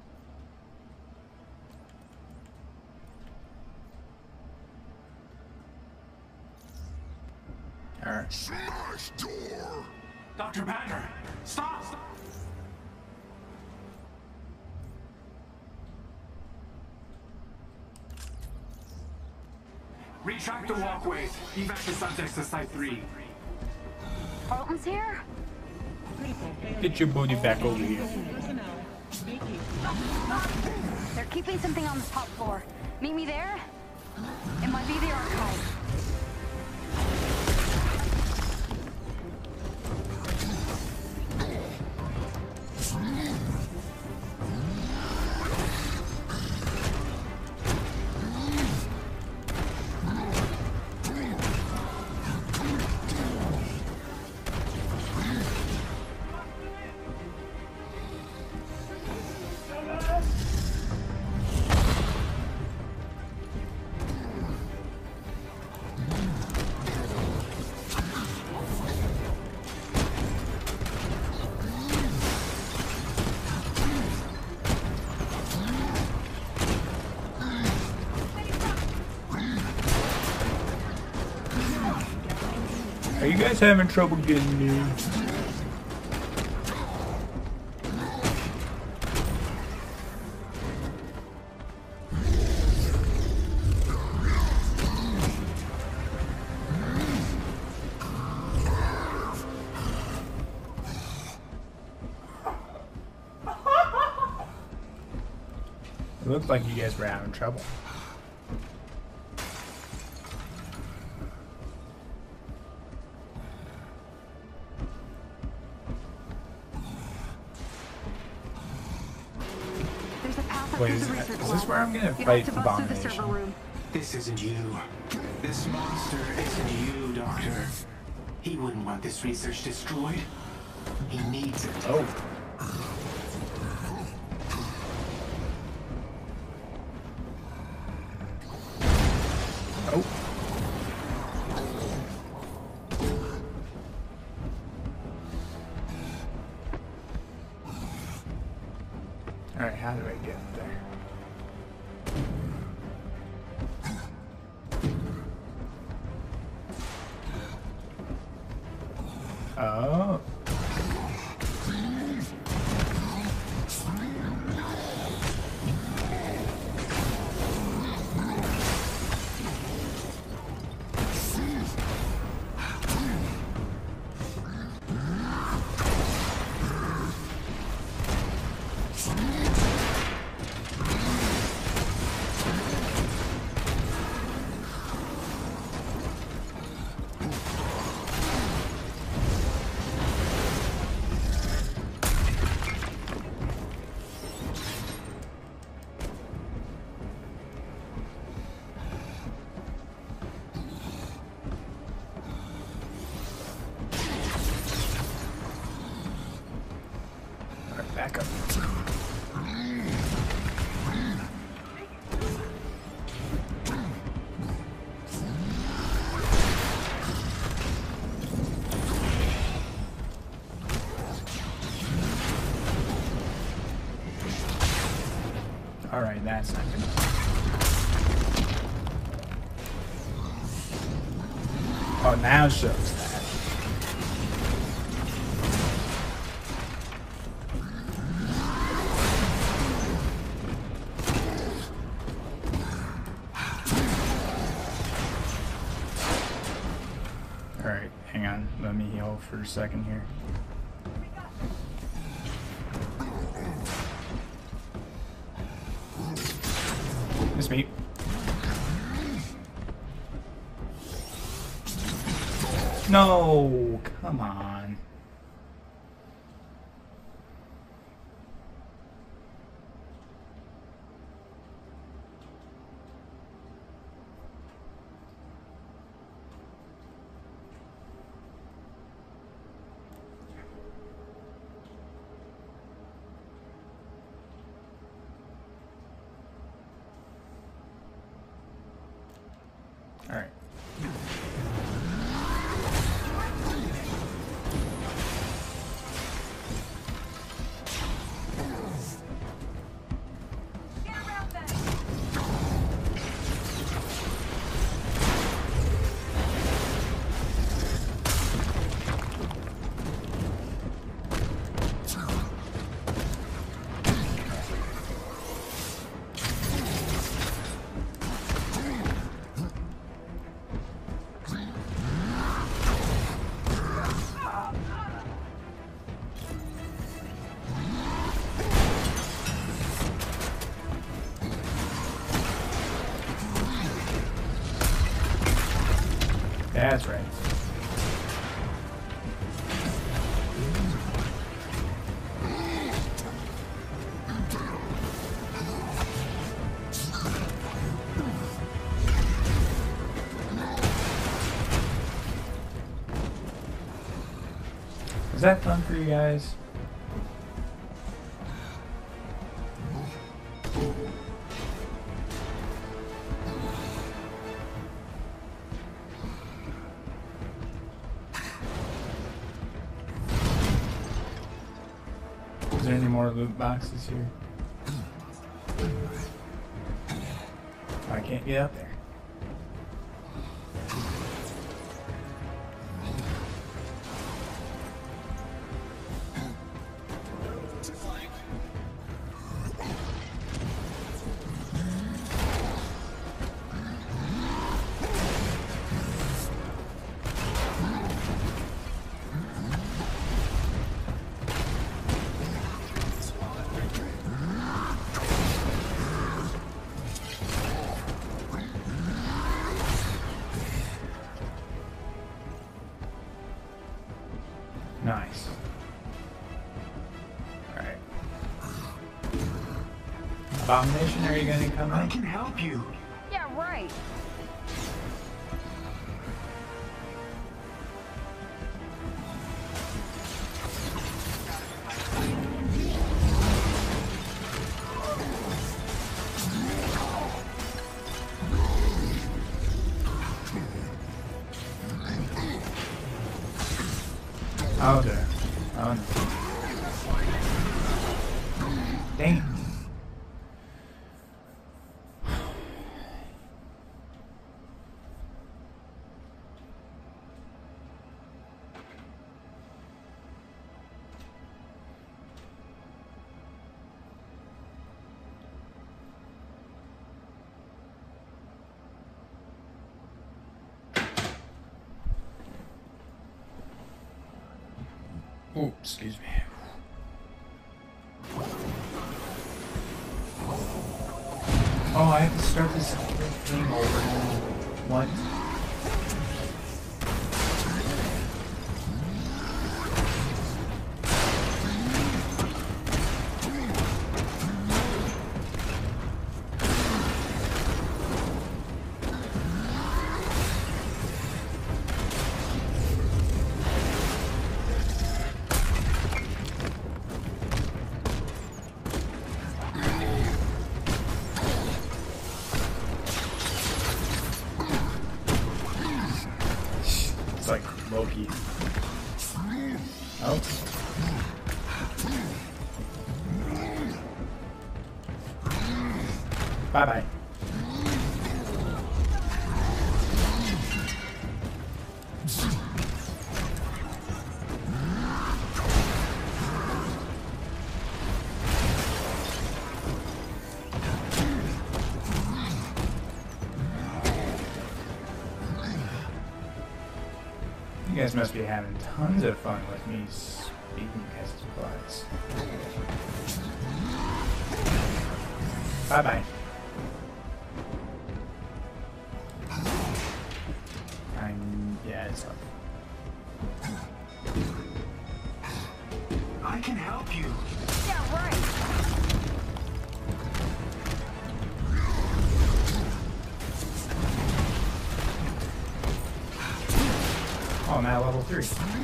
A: Alright.
O: Smash door!
C: Dr. Banner, stop! Retract the walkways. Evac the subjects to Site 3.
E: Carlton's here?
A: Get your booty back over here.
E: They're keeping something on the top floor. Meet me there? It might be the archive.
A: Are you guys having trouble getting me? It looked like you guys were having trouble. Wait, is this where I'm gonna fight Abomination?
L: This isn't you. This monster isn't you, Doctor. He wouldn't want this research destroyed. He needs it.
A: Oh. Oh. Alright, how do I get there? Oh. Alright, that's not good. Oh, now it shows that. Alright, hang on. Let me heal for a second here. It's me. No, come on. All right. That's right. Is that fun for you guys? Is there any more loot boxes here? Oh, I can't get up there. Nice. Alright. Abomination, are you gonna come in?
L: I can help you.
E: Yeah, right.
A: Oh, okay. Oh, no. Dang it. Oh, excuse me. Oh, I have to start this thing over. What? It's like Loki. Oh. Bye-bye. You guys must be having tons of fun with me speaking as supplies. Bye-bye. Yeah, it's up.
L: I can help you.
E: Yeah, right.
A: Oh, I'm at level 3.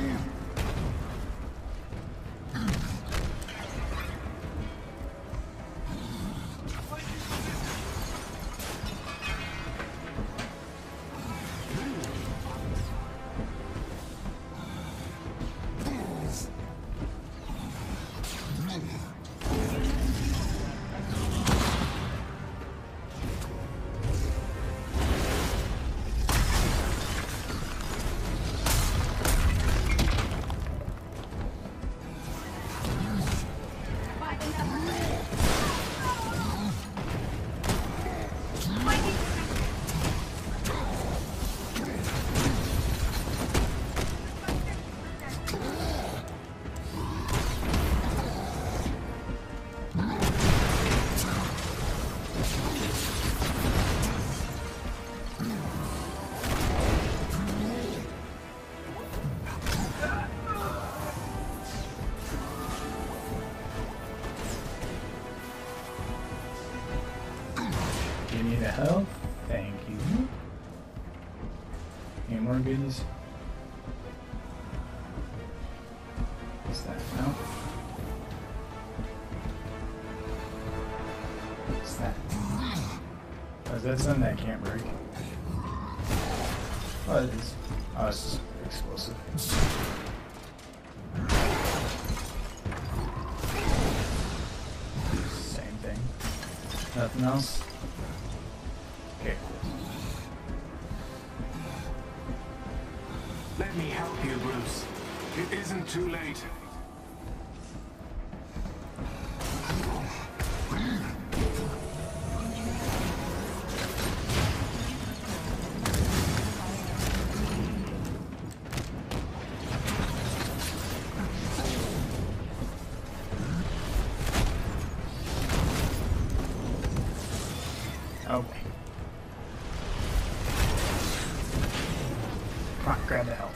A: You need a help? Thank you. Any more goodies? What's that? No? What's that? Oh, is that something that can't break? Oh, it is. Oh, it's just explosive. Same thing. Nothing else? Okay, cool.
L: Let me help you, Bruce. It isn't too late.
A: Okay. Come on, grab the help.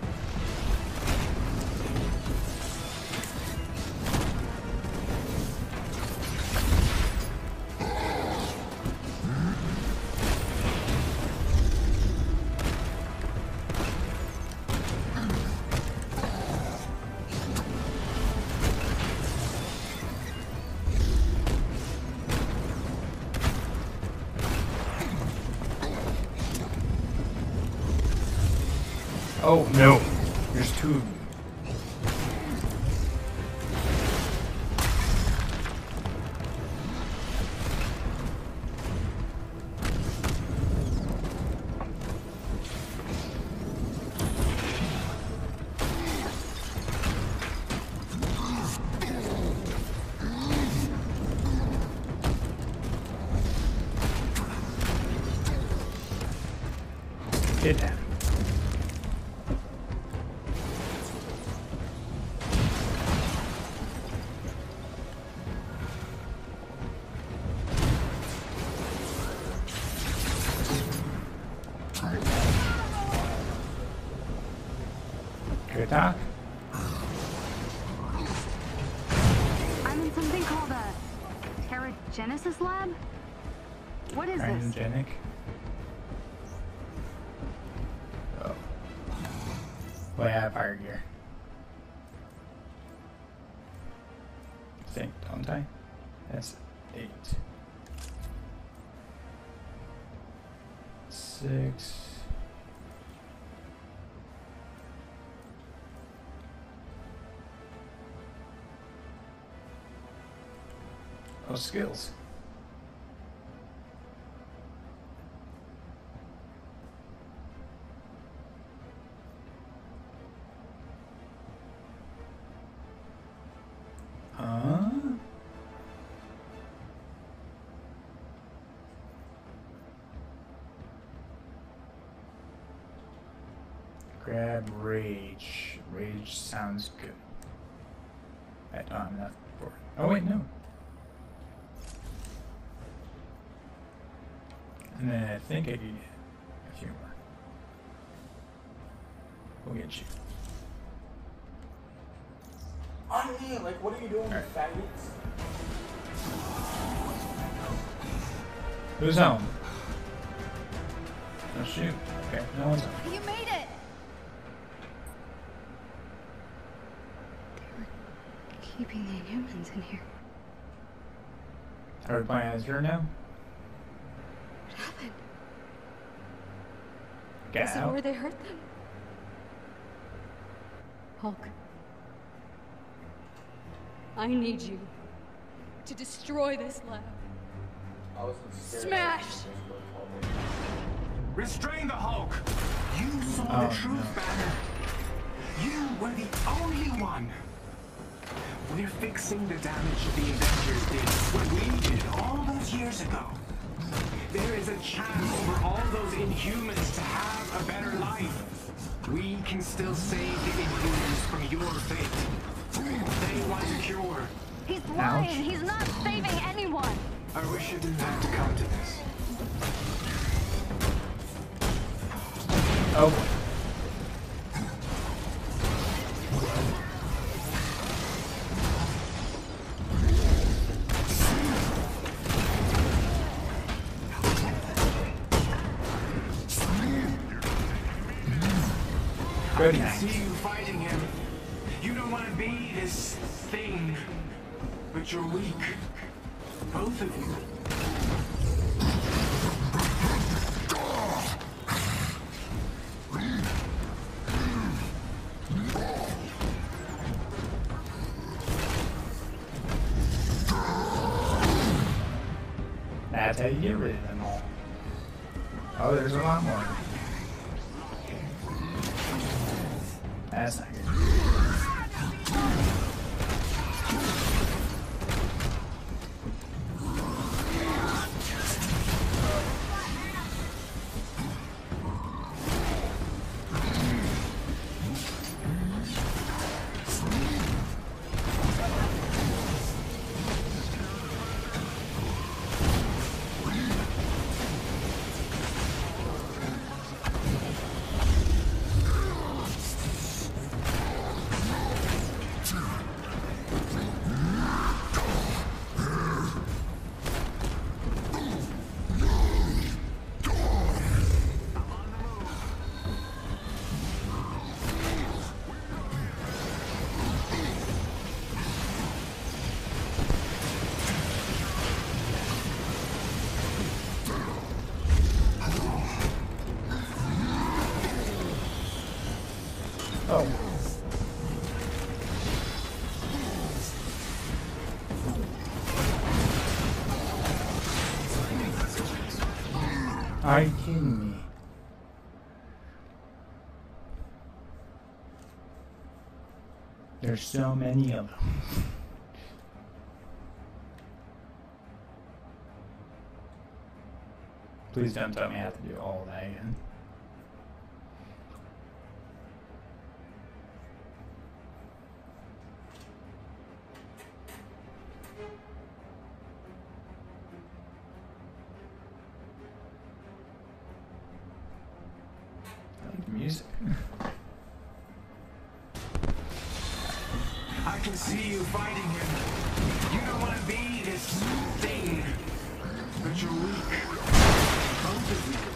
A: Oh no, there's two of them. Get down. Good talk.
E: I'm in something called a Terragenesis lab? What is this?
A: Cryogenic. Oh. Well, I have fire gear. I think, don't I? That's 8. 6. Oh, skills. Grab Rage. Rage sounds good. I don't have enough for it. Oh wait, no. And then I think I could get a few more. We'll get you.
Q: On me, like, what are you doing,
A: right.
Q: faggots?
A: Who's home? Oh shoot. Okay, no one's home.
B: You made it!
E: They were keeping the humans in here.
A: Are we playing as her now?
E: What happened?
A: Get
E: Is it
A: out.
E: where they hurt them? Hulk. I need you to destroy this lab.
Q: I wasn't scared.
E: Smash!
L: Restrain the Hulk! You saw the truth, Banner. You were the only one. We're fixing the damage the Avengers did, what we did all those years ago. There is a chance for all those Inhumans to have a better life. We can still save the Inhumans from your fate. They want a cure.
E: He's lying! He's not saving anyone!
L: I wish it didn't have to come to this.
A: Oh boy.
L: I can see you fighting him. You don't want to be this thing, but you're weak. Both of you.
A: That's how you get rid of them all. Oh, there's a lot more. That's not good. Oh. Are you kidding me? There's so many of them. Please don't tell me I have to do all that again. Music.
L: I can see you fighting him. You don't want to be this thing, but you're weak. Both of you.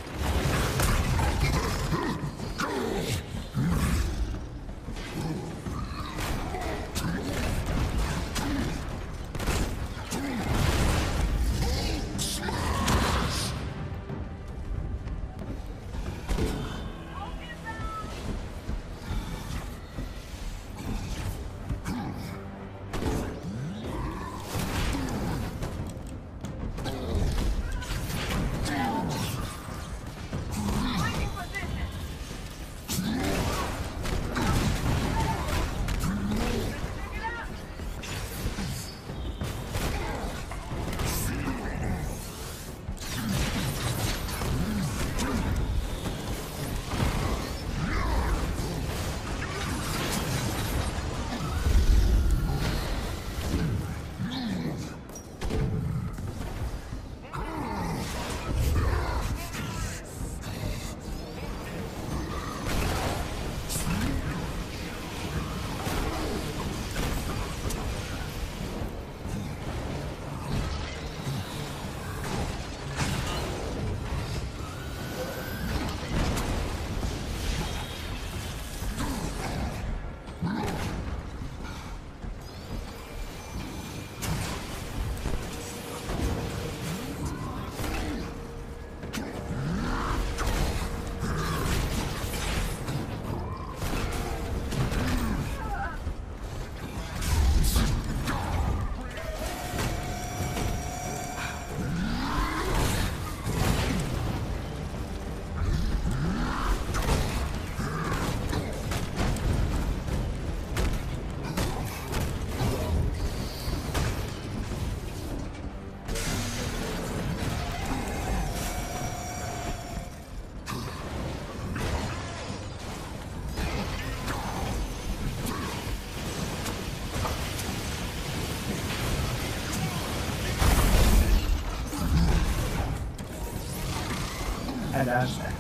A: I dodged that.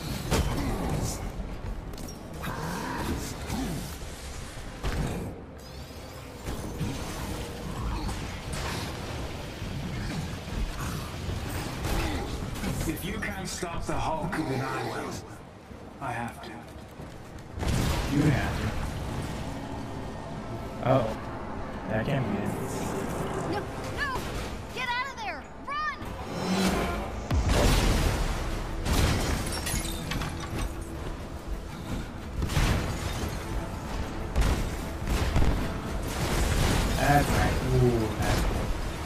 L: If you can't stop the Hulk, then I will. I have to.
A: You have to. Oh. That can't be it.
B: No, no! Get out of there! Run!
A: That's right. Ooh, that's cool.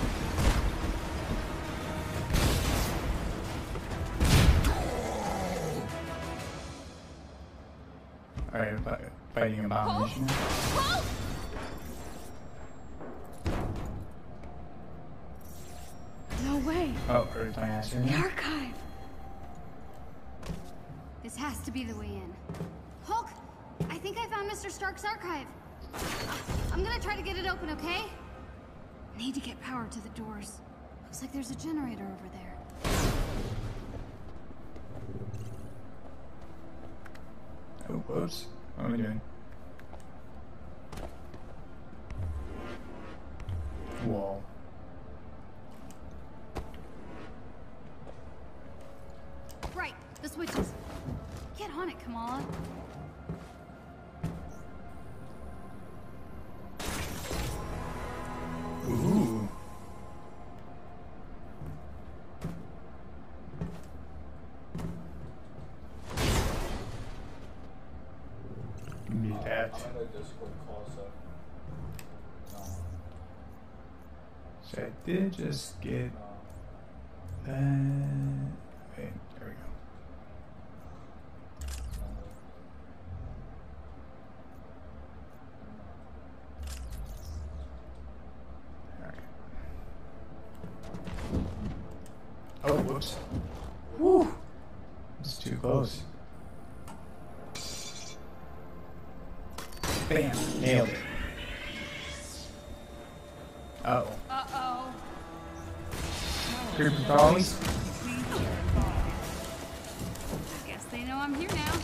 A: Alright, fighting Abomination.
B: Hulk!
H: No way.
A: Oh, Earth my ass here.
H: The archive.
B: This has to be the way in. Hulk, I think I found Mr. Stark's archive. I'm gonna try to get it open, okay? Need to get power to the doors. Looks like there's a generator over there.
A: Oh, whoops. What am I doing? Wall.
B: Right, the switches. Get on it, Kamala.
A: Ooh. Need that.
Q: I'm in the Discord call, so. No.
A: So I did just get that. Wait, there we go. Oh, whoops. Woo! It's too close. Bam! Nailed it. Uh-oh.
H: Uh-oh.
A: Creeper crawlies?
B: Guess they know I'm here now.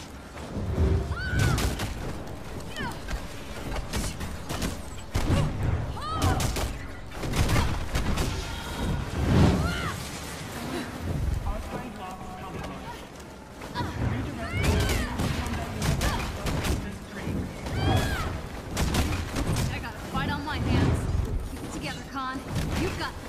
B: I got a fight on my hands. Keep it together, Khan. You've got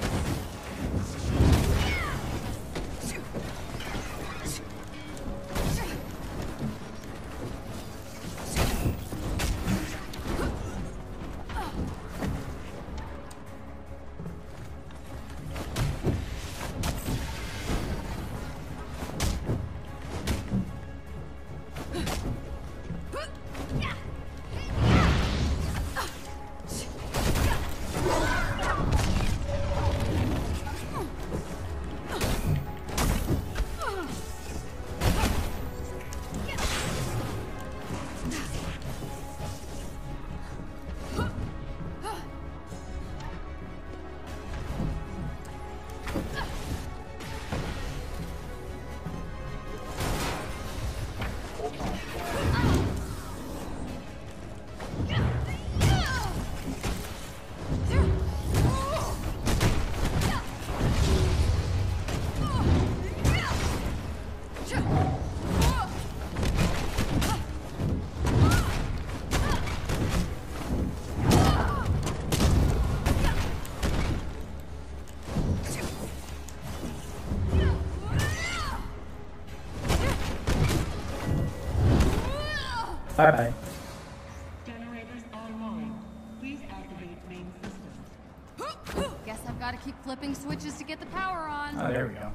A: Bye-bye.
P: Generators online. Please activate main system.
B: Guess I've got to keep flipping switches to get the power on.
A: Oh, there we go.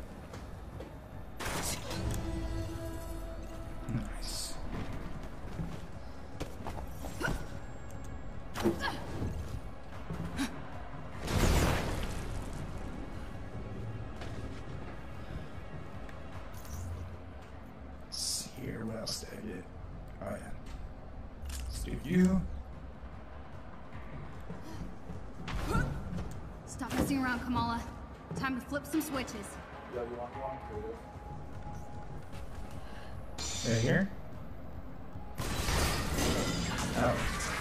A: Nice. Let's see here. What else did I get? Oh, yeah. Let's do you.
B: Stop messing around, Kamala. Time to flip some switches.
Q: Yeah, you want to do this?
A: Right here? Oh.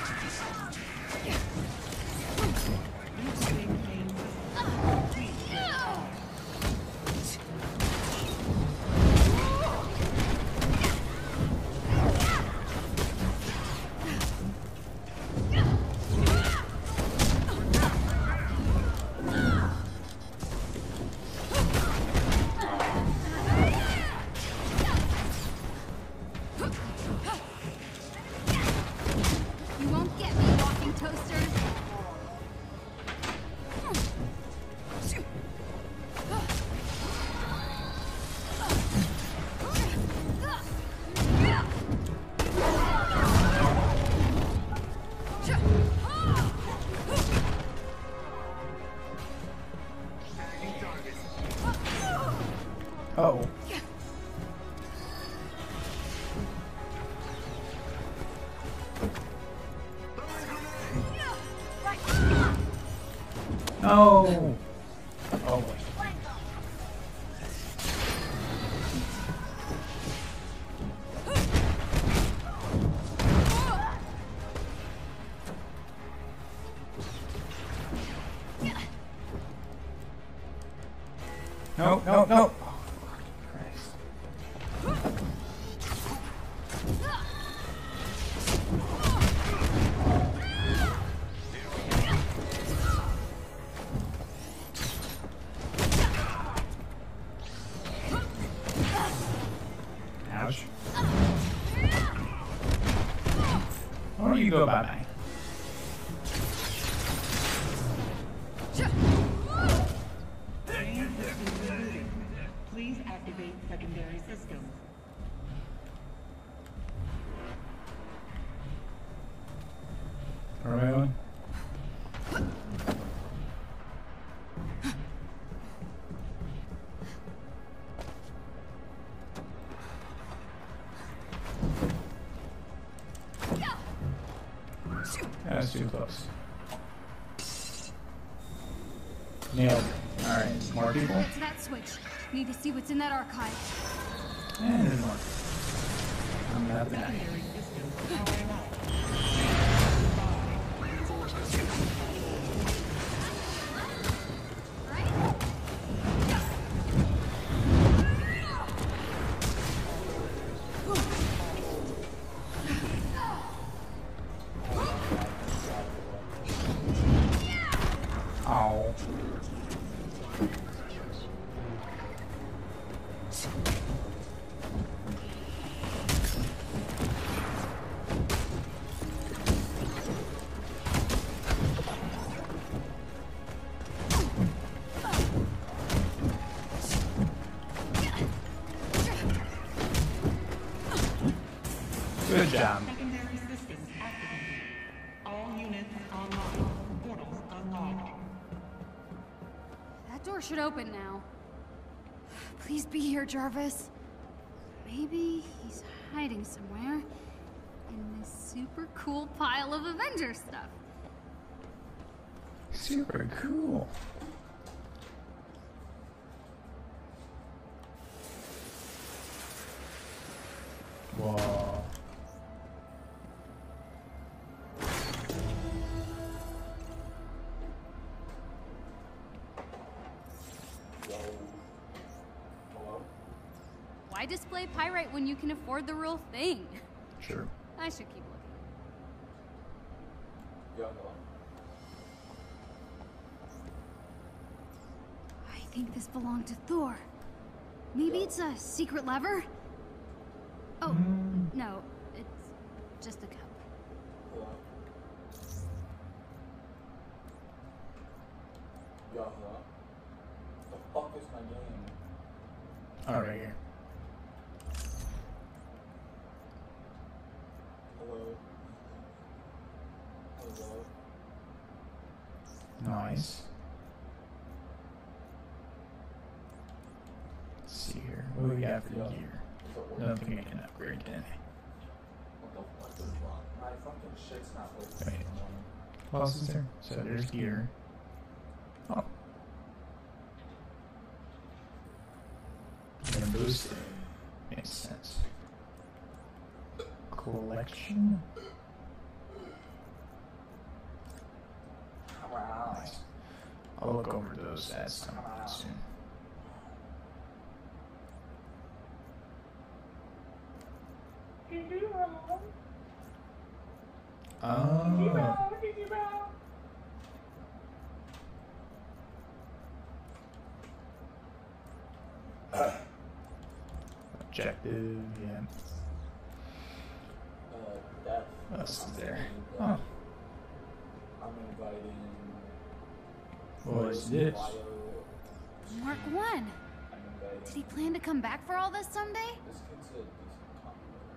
B: You won't get me, walking toasters.
A: Oh. No. Oh. No, no, no. Ouch. Why don't you go bye-bye?
P: Please activate secondary systems.
A: Where am I going? That's too close. Nailed it. Alright, more people?
B: What's that switch? Need to see what's in that archive.
A: And there's more. I'm gonna have to die. Oh. Good job.
P: Secondary systems activated. All units online. Portals unlocked.
B: That door should open now. Please be here, Jarvis. Maybe he's hiding somewhere in this super cool pile of Avengers stuff.
A: Super cool. Whoa.
B: Why display pyrite when you can afford the real thing?
A: Sure.
B: I should keep looking. I think this belonged to Thor. Maybe it's a secret lever? Oh, no. It's just a cup.
Q: The fuck is my game?
A: Oh, right here.
Q: Hello? Hello?
A: Nice. Let's see here. What do we got for gear? Nothing I can upgrade today.
Q: What the fuck is wrong? My fucking shit's not working.
A: Wait. What else is there? So there's gear. Oh. And boosted. Makes sense. collection. Nice. I'll look over those as sometime soon. Oh. Objective, yeah. What else is there? Oh.
Q: I'm inviting.
A: What is this?
B: Mark 1. Did he plan to come back for all this someday?
Q: This kid's a decent compliment.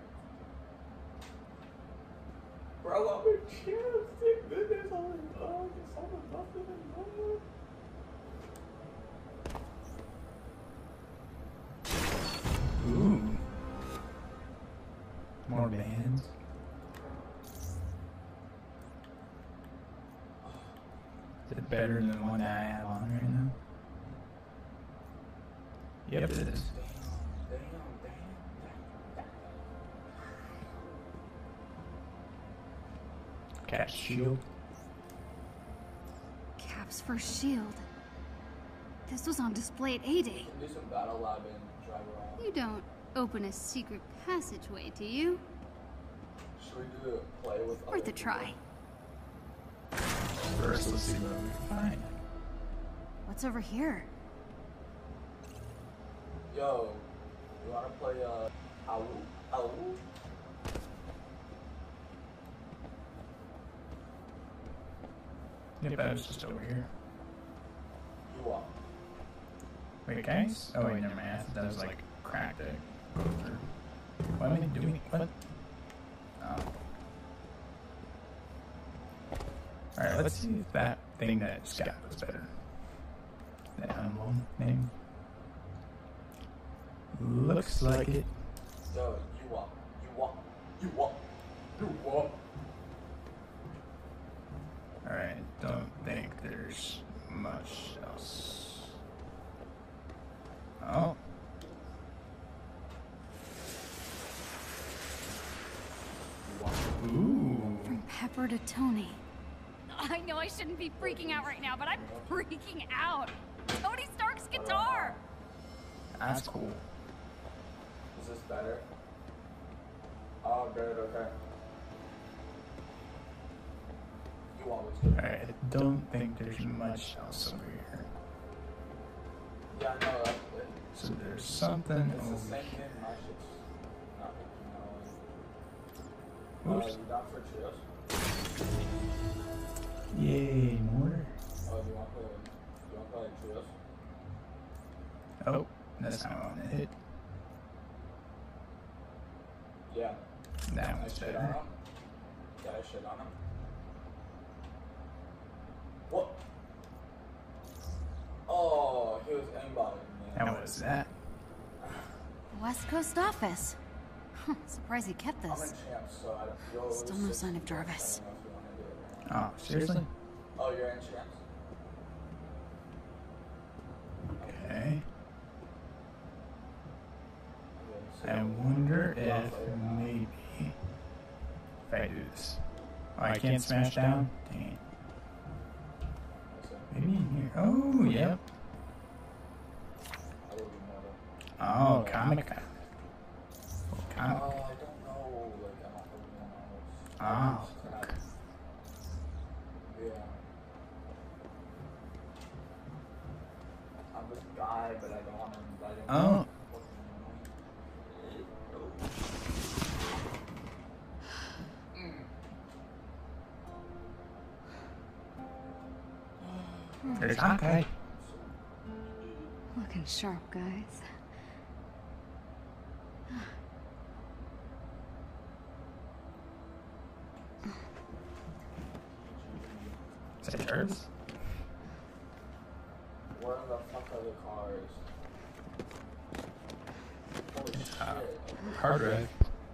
Q: Bro, I'm in champs. Thank goodness. I'm in love. It's all nothing in love.
A: Ooh. More bands. Is it better than the one that I have on right now? Yep, it is. Cat's shield.
B: Cap's first shield. This was on display at A-Day.
Q: Do some battle lab and drive around.
B: You don't open a secret passageway, do you?
Q: Should we do a play with
B: Worth a try.
A: First, let's see what we can find.
B: What's over here?
Q: Yo, you wanna play Owl? Owl?
A: Yep, that was just over here.
Q: You are.
A: Wait, guys? Oh wait, never mind. I thought that was like cracked egg. What am I doing? What? Oh. Alright, let's see if that thing that just got was better. That emblem name. Looks like it.
Q: Yo, you are. You are. You are. You are.
A: Alright, don't think there's much else. Oh. Ooh.
B: From Pepper to Tony. I know I shouldn't be freaking out right now, but I'm freaking out. Tony Stark's guitar!
A: That's cool.
Q: Is this better? Oh, good, okay. You always do.
A: Alright, I don't think there's much else over here.
Q: Yeah, I know, that's good.
A: So there's something
Q: It's the
A: over
Q: same
A: here.
Q: thing, my shit's not making noise.
A: Oops.
Q: You down for trios?
A: Yay, more.
Q: Oh, do you want to play trios?
A: Oh, that's not what I want to hit.
Q: Yeah.
A: That one's
Q: I shit
A: better.
Q: on him. Yeah, I shit on him. What? Oh, he was aimbotting me.
A: And what was that?
B: West Coast office. Huh, surprised he kept
Q: I'm in
B: this.
Q: champs, so I don't.
B: Still no sign of Jarvis.
Q: I don't know if you want to do it right now.
A: Oh, seriously?
Q: Oh, you're in champs?
A: Okay. I wonder if maybe if I do this. Oh, I can't smash down? Dang it. Maybe in here. Oh, yep. Oh, comic. Comic.
Q: I don't know. Like, I don't really know.
A: Oh.
Q: Yeah. I'm this guy, but I don't want to invite him.
A: Oh. There's Hawkeye.
B: Looking sharp, guys.
A: Is that Jarvis?
Q: Where the fuck are the cars? Holy shit.
A: Hard drive.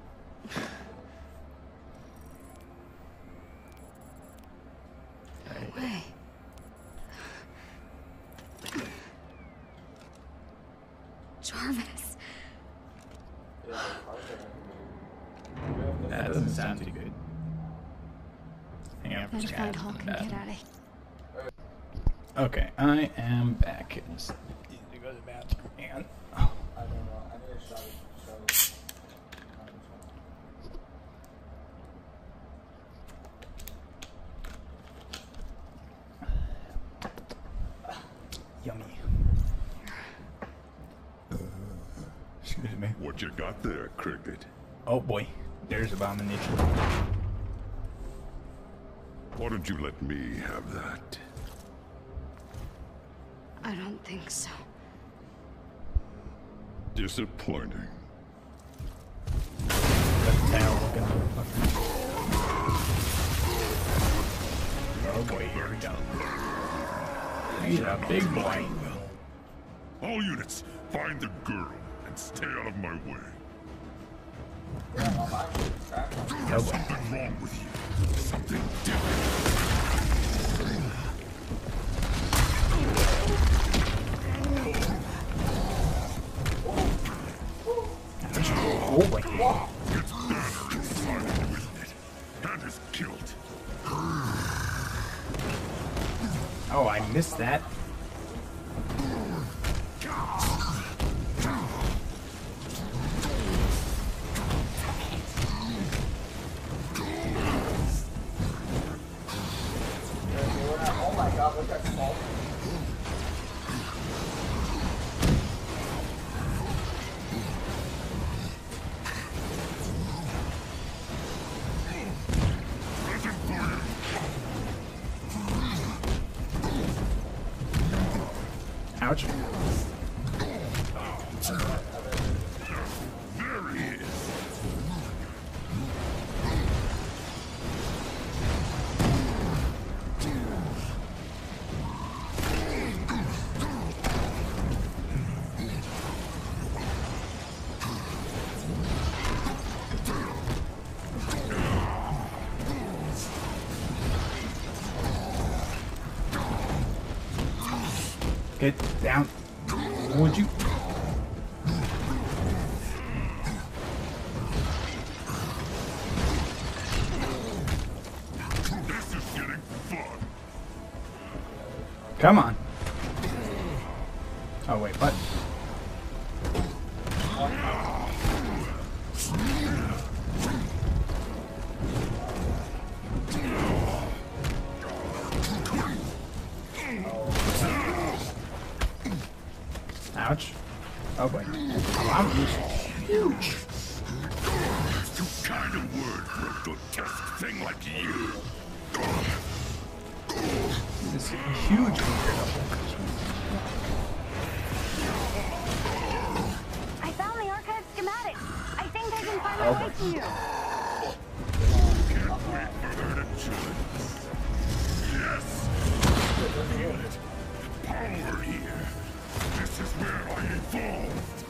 B: Way. Jarvis.
Q: Yeah, the cars are gonna be. We have to
A: That doesn't sound too good. Hang on for a
E: Let's find
A: second.
E: Hulk and get out of here.
A: Okay, I am back. Just need to go to the bathroom. Hang on. Oh.
Q: I don't know. I need a shot.
A: Yummy. Excuse me.
O: What you got there, Cricket?
A: Oh boy, there's abomination.
O: Why don't you let me have that?
E: I don't think so.
O: Disappointing.
A: Oh boy, here we go. He's a big boy.
O: All units, find the girl and stay out of my way. There's something wrong with you. Something different.
A: Oh boy.
O: It's banner inside of you, isn't it? And his guilt.
A: Oh, I missed that.
Q: Oh my god, look at salt.
A: Ouch.
O: There he is.
A: Get down. Would you?
O: This is getting fun.
A: Come on. Oh wait, what? Ouch. Oh boy. Wow, he's huge.
O: Too kind of word for a grotesque thing like you.
A: This huge creature.
E: I found the archive schematic. I think I can find my way to you.
O: Can't wait for her to join us. Yes! Feel it. Power here. This is where I evolved.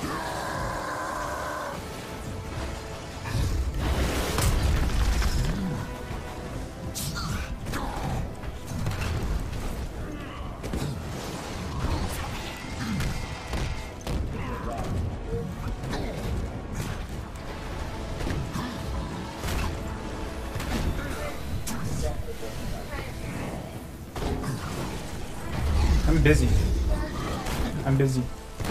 A: I'm busy. I'm busy.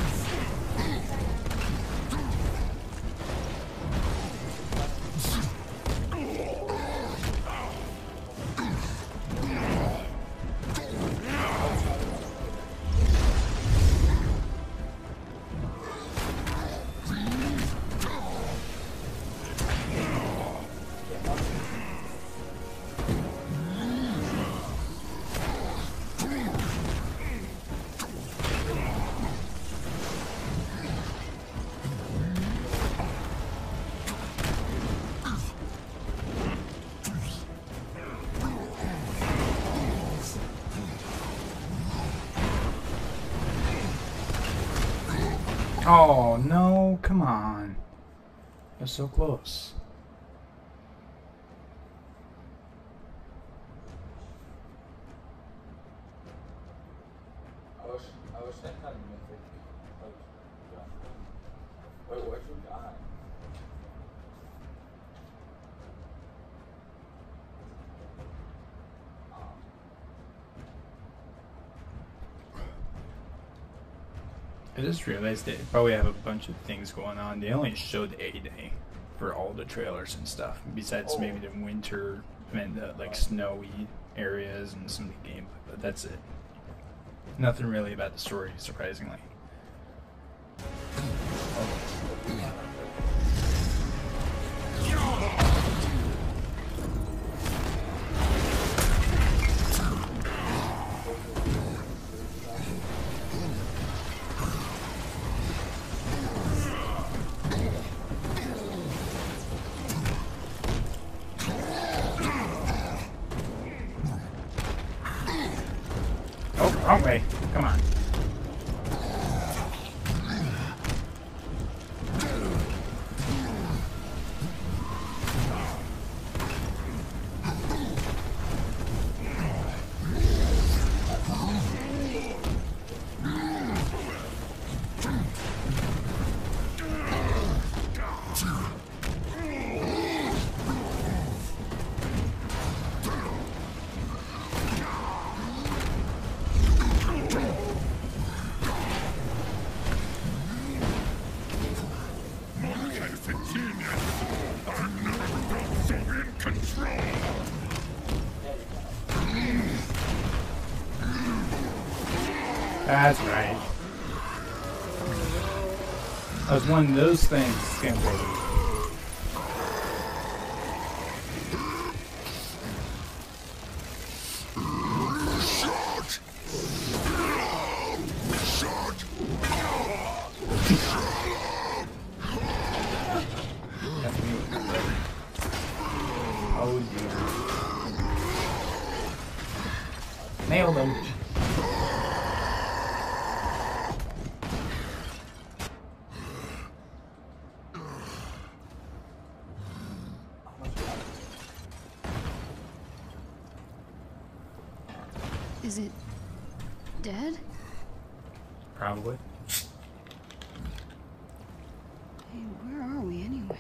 A: Oh no, come on. You're so close.
Q: I wish that had mythic. Wait, what you got?
A: I just realized they probably have a bunch of things going on. They only showed A Day for all the trailers and stuff, besides maybe the winter and the like snowy areas and some of the gameplay, but that's it. Nothing really about the story, surprisingly. Wrong way. Come on. That's right. That was one of those things, Skimble. Oh dear. Nailed him.
B: Is it dead?
A: Probably.
B: Hey, where are we anyway?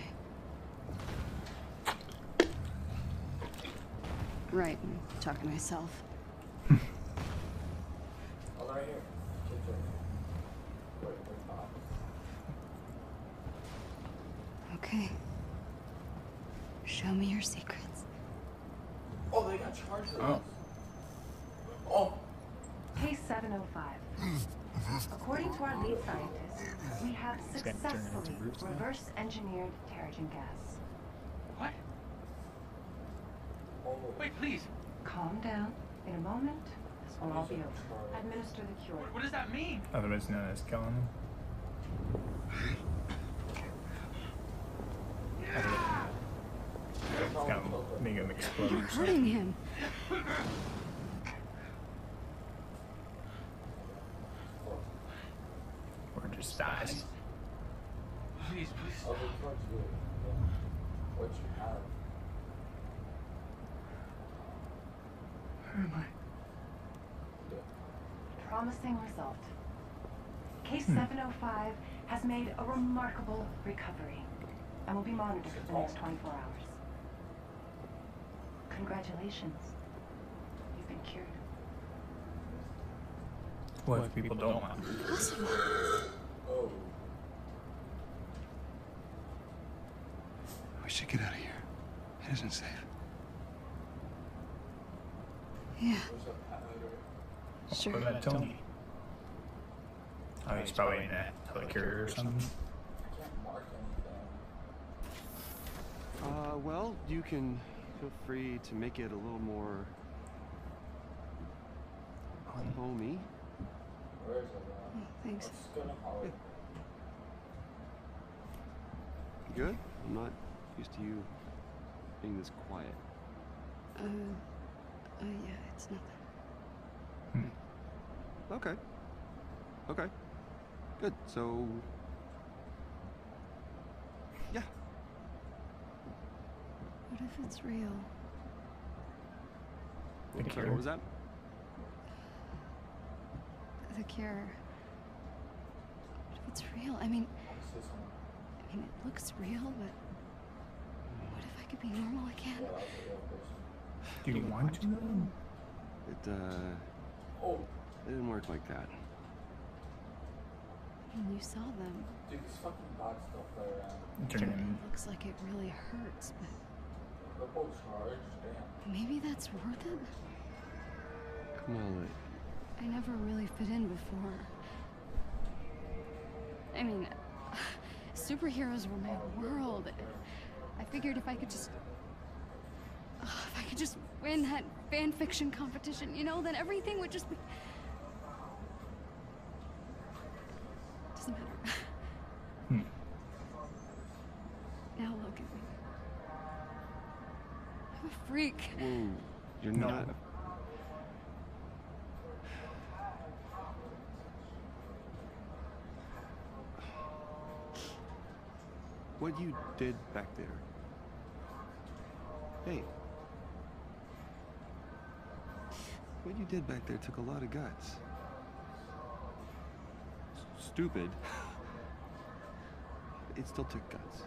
B: Right, I'm talking to myself. Okay. Show me your secrets.
Q: Oh, they got chargers.
A: Oh.
Q: Oh.
E: Case 705. According to our lead scientist, we have successfully reverse-engineered Terrigen gas.
C: What? Wait, please.
E: Calm down. In a moment, this will all be over. Administer the cure.
C: What does that mean?
A: Otherwise known as killing him. It's gonna make him explode.
B: You're hurting him.
A: Or just dies.
C: Please, please.
Q: I'll be towards you. What you have.
C: Where am I?
E: Promising result. Case 705 has made a remarkable recovery and will be monitored for the next 24 hours. Congratulations. You've been cured.
A: What if people don't want?
Q: Oh.
M: We should get out of here. It isn't safe.
B: Yeah. Sure.
A: What about Tony? Oh, he's probably in that helicarrier or something.
Q: I can't mark anything.
M: Well, you can feel free to make it a little more homey.
Q: Where is it?
B: Thanks.
Q: Let's go to Hollywood.
M: You good? I'm not used to you being this quiet.
B: Yeah, it's nothing.
M: Okay. Okay. Good. So, yeah.
B: What if it's real?
M: Sorry, what was that?
B: The cure. What if it's real? I mean, it looks real, but what if I could be normal again?
A: Do you want to know?
M: It didn't work like that.
H: when you saw them.
Q: Dude, these fucking bots don't play around.
H: It looks like it really hurts, but
Q: They're both charged, damn.
H: maybe that's worth it?
N: Kamala.
H: I never really fit in before. I mean, superheroes were my world. I figured if I could just win that fan fiction competition, you know, then everything would just be... Doesn't matter. Now look at me. I'm a freak.
N: Whoa, you're not. What you did back there. Hey. What you did back there took a lot of guts. Stupid. It still took guts.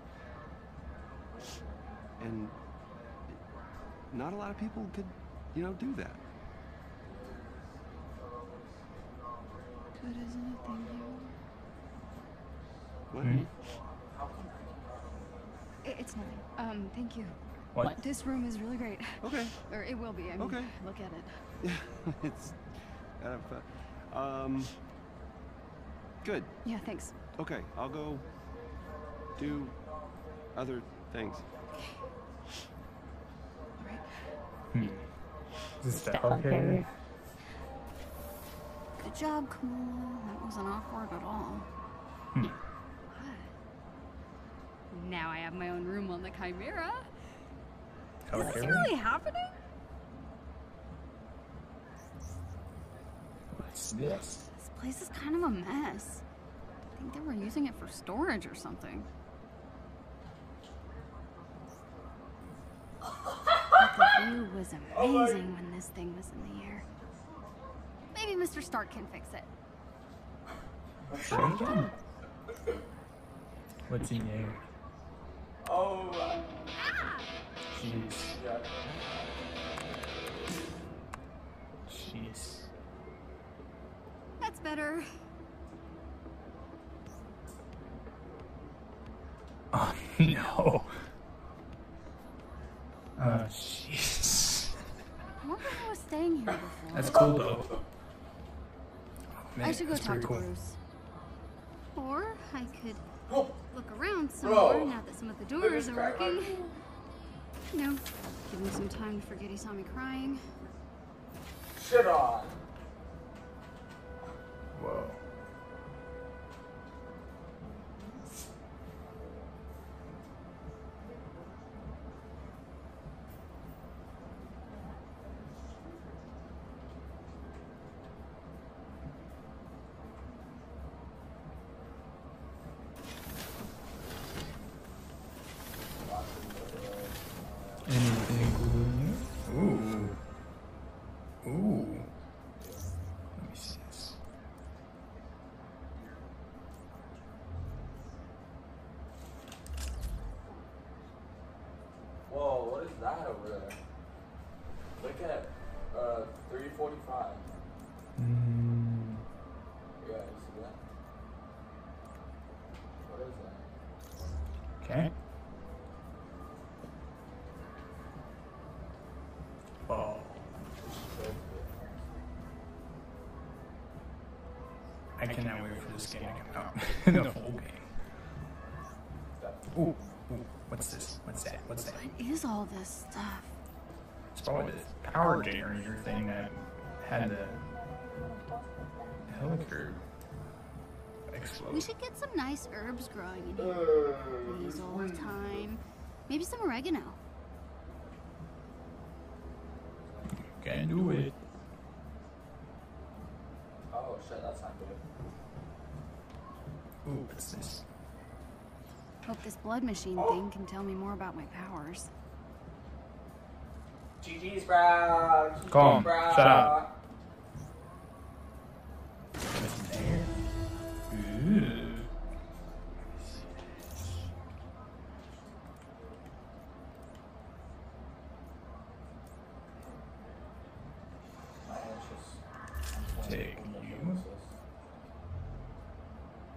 N: And not a lot of people could, you know, do that.
H: Good, isn't it? Thank you.
N: What?
H: It's nothing. Thank you.
N: What?
H: This room is really great.
N: Okay.
H: Or it will be. I mean,
N: Okay.
H: look at it.
N: Yeah, it's kind of, good.
H: Yeah, thanks.
N: Okay, I'll go do other things.
A: Is this okay?
B: Good job, Kamala. That wasn't awkward at all. What? Now I have my own room on the Chimera. Is this really happening?
A: What's this?
B: This place is kind of a mess. I think they were using it for storage or something. But the view was amazing when this thing was in the air. Maybe Mr. Stark can fix it.
A: Sure. What's in there?
Q: Oh,
A: Jeez.
Q: yeah.
A: Jeez.
B: That's better.
A: Oh no. Oh jeez.
B: I wonder who was staying here before.
A: That's cool though. Oh, man,
B: I should go
A: that's
B: talk
A: pretty
B: to
A: cool.
B: Bruce. Or I could look around some
Q: Bro.
B: more now that some of the doors are working. You know, give him some time to forget he saw me crying.
Q: Shit on.
A: Whoa. Anything cool in here? Ooh. Ooh. Let me see this.
Q: Whoa, what is that over there? Look at 345. Yeah, you see that? What is that?
A: Okay. Oh. I cannot wait for this game to come out. The whole game. Ooh, ooh, what's this? What's that? What's that?
B: What is all this stuff?
A: It's probably this power generator thing that had the helicopter explode.
B: We should get some nice herbs growing in here. Basil, thyme, maybe some oregano.
A: Can do it.
Q: Oh shit, that's not good.
A: Ooh, what's this?
B: Hope this blood machine thing can tell me more about my powers.
Q: GG's, bro. GG's,
A: Calm.
Q: bro.
A: Shut up. What's there? Ooh. Take you.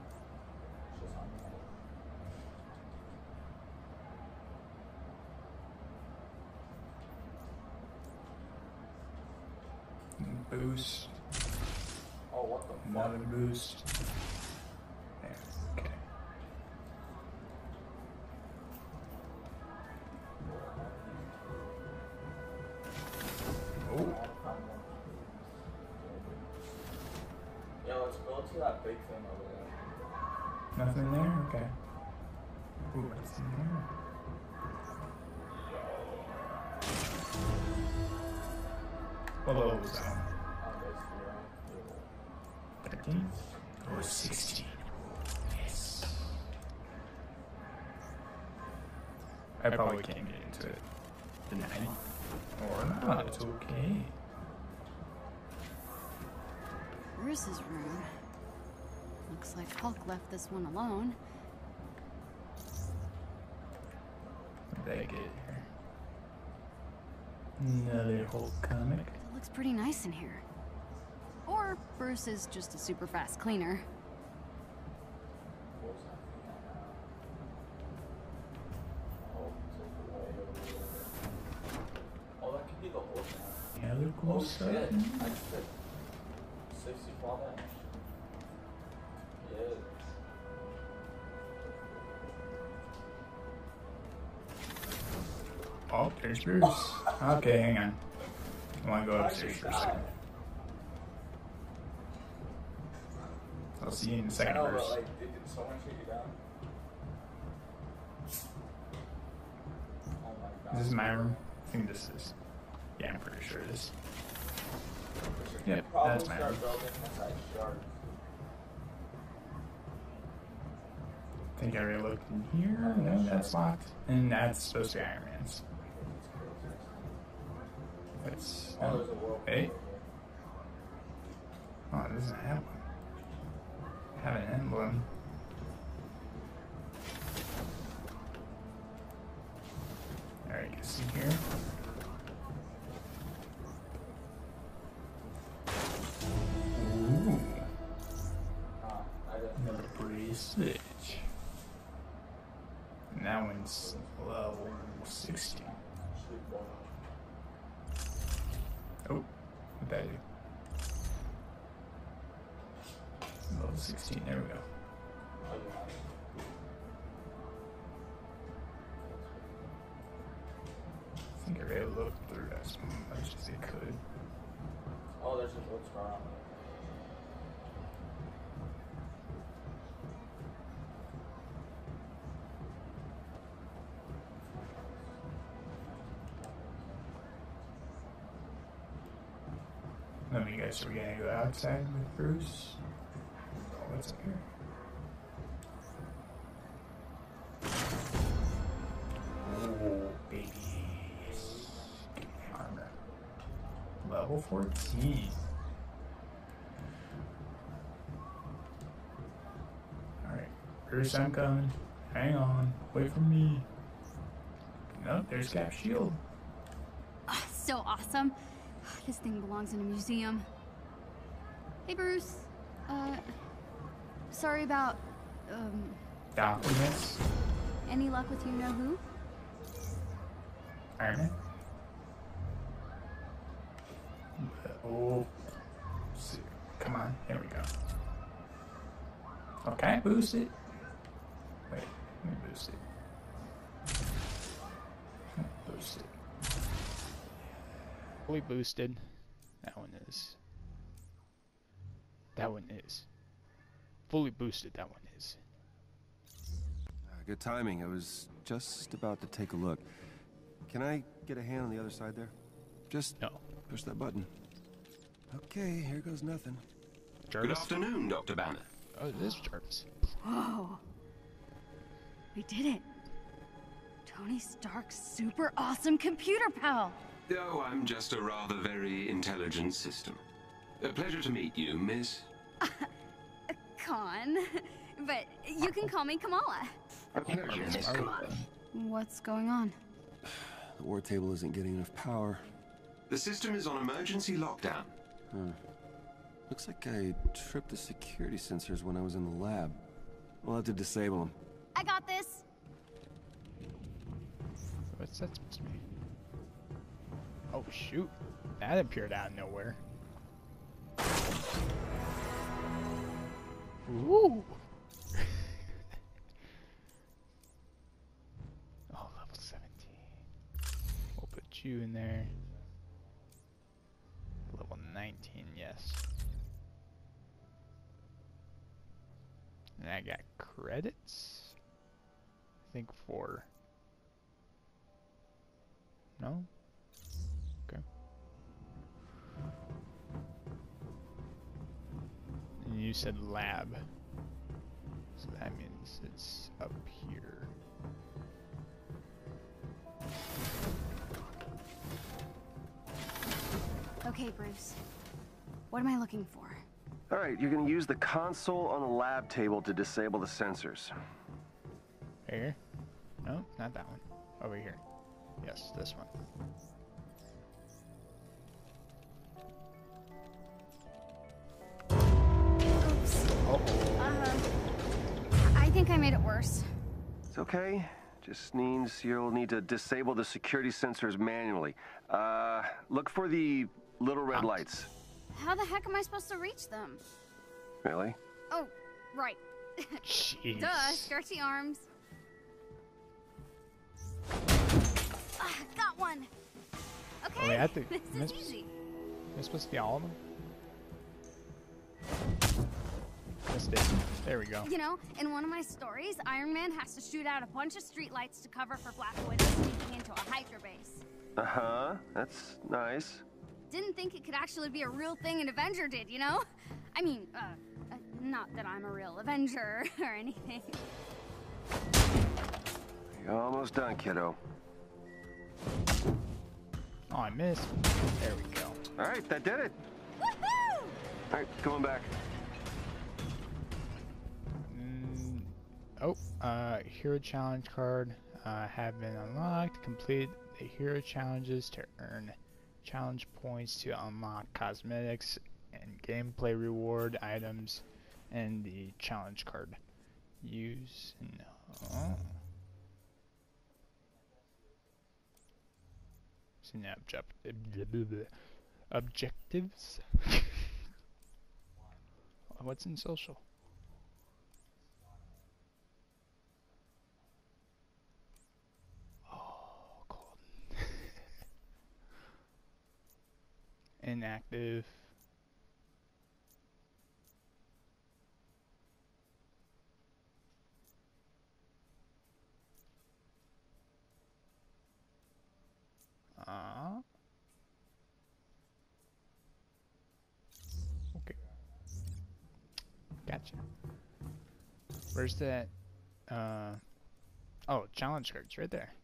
A: Boost.
Q: Oh, what the fuck?
A: Another boost. There, okay. Oh.
Q: Yeah, let's go to that big thing over there.
A: Nothing there? Okay. Ooh, what's in there? What level was that? 13? Or 16? Yes. I probably can't get into it tonight. Or not, it's okay.
B: Bruce's room. Looks like Hulk left this one alone.
A: What did I get here? Another Hulk comic.
B: It looks pretty nice in here. Or Bruce is just a super fast cleaner.
Q: Oh, that could be the whole thing.
A: Yeah, look cool stuff.
Q: Shit. I just did 64 damage. Yeah.
A: Oh, there's Bruce. Okay, hang on. I want to go upstairs for a second. I'll see you in a second,
Q: I know,
A: Bruce.
Q: but like, did someone shoot you down? Oh my god.
A: Is this my room? I think this is. Yeah, I'm pretty sure it is. Yep, that's my room. I think I already looked in here. No, that's locked. And that's supposed to be Iron Man's. Let's. Hey. Oh, it doesn't have one. Have an emblem. Alright, you can see here. Ooh. Another bracelet. And that one's level 16. Oh, what did I do? Level 16, there we go. I think I really looked through as much as I could.
Q: Oh, there's a wood scar on it.
A: Let me guess, are we gonna go outside with Bruce? Oh, what's up here? Oh, baby. Yes. Give me armor. Level 14. Alright, Bruce, I'm coming. Hang on. Wait for me. Nope, there's Cap's shield.
B: Oh, so awesome. This thing belongs in a museum. Hey, Bruce. Sorry about,
A: Documents.
B: any luck with you know who?
A: Iron Man. Oh. Come on, here we go. Okay, boost it. Wait, let me boost it. Boost it. Fully boosted. That one is. That one is. Fully boosted, that one is.
M: Good timing. I was just about to take a look. Can I get a hand on the other side there? Just push that button. Okay, here goes nothing.
R: Good afternoon, Dr. Banner.
A: Oh, it is Jarvis.
B: Whoa. We did it. Tony Stark's super awesome computer pal.
R: Oh, I'm just a rather very intelligent system. A pleasure to meet you, Miss.
B: Con. But you can call me Kamala.
R: A pleasure, Miss Kamala.
B: What's going on?
M: The war table isn't getting enough power.
R: The system is on emergency lockdown.
M: Looks like I tripped the security sensors when I was in the lab. We'll have to disable them.
B: I got this.
A: What's that supposed to be? Oh shoot. That appeared out of nowhere. Ooh. Oh, level 17. We'll put you in there. Level 19, yes. And I got credits? I think 4. No? Okay. And you said lab. So that means it's up here.
B: Okay, Bruce. What am I looking for?
M: Alright, you're gonna use the console on the lab table to disable the sensors.
A: Right here? No, not that one. Over here. Yes, this one.
B: Oops. I think I made it worse.
M: It's okay. Just means you'll need to disable the security sensors manually. Look for the little red lights.
B: How the heck am I supposed to reach them?
M: Really?
B: Oh, right.
A: Jeez.
B: Duh, skirty arms. Got one. Okay,
A: Oh, wait, I think,
B: this is easy.
A: Am I supposed to be all of them? Missed it. There we go.
B: You know, in one of my stories, Iron Man has to shoot out a bunch of streetlights to cover for Black Widow sneaking into a Hydra base.
M: Uh-huh. That's nice.
B: Didn't think it could actually be a real thing an Avenger did, you know? I mean, not that I'm a real Avenger or anything.
M: You're almost done, kiddo.
A: Oh, I missed. There we go.
M: Alright, that did it.
B: Woohoo!
M: Alright, going back.
A: Hero challenge card have been unlocked. Complete the hero challenges to earn challenge points to unlock cosmetics and gameplay reward items and the challenge card. Use no. Objectives. What's in social? Oh, cold. Inactive. Okay. Gotcha. Where's that? Oh, challenge cards right there.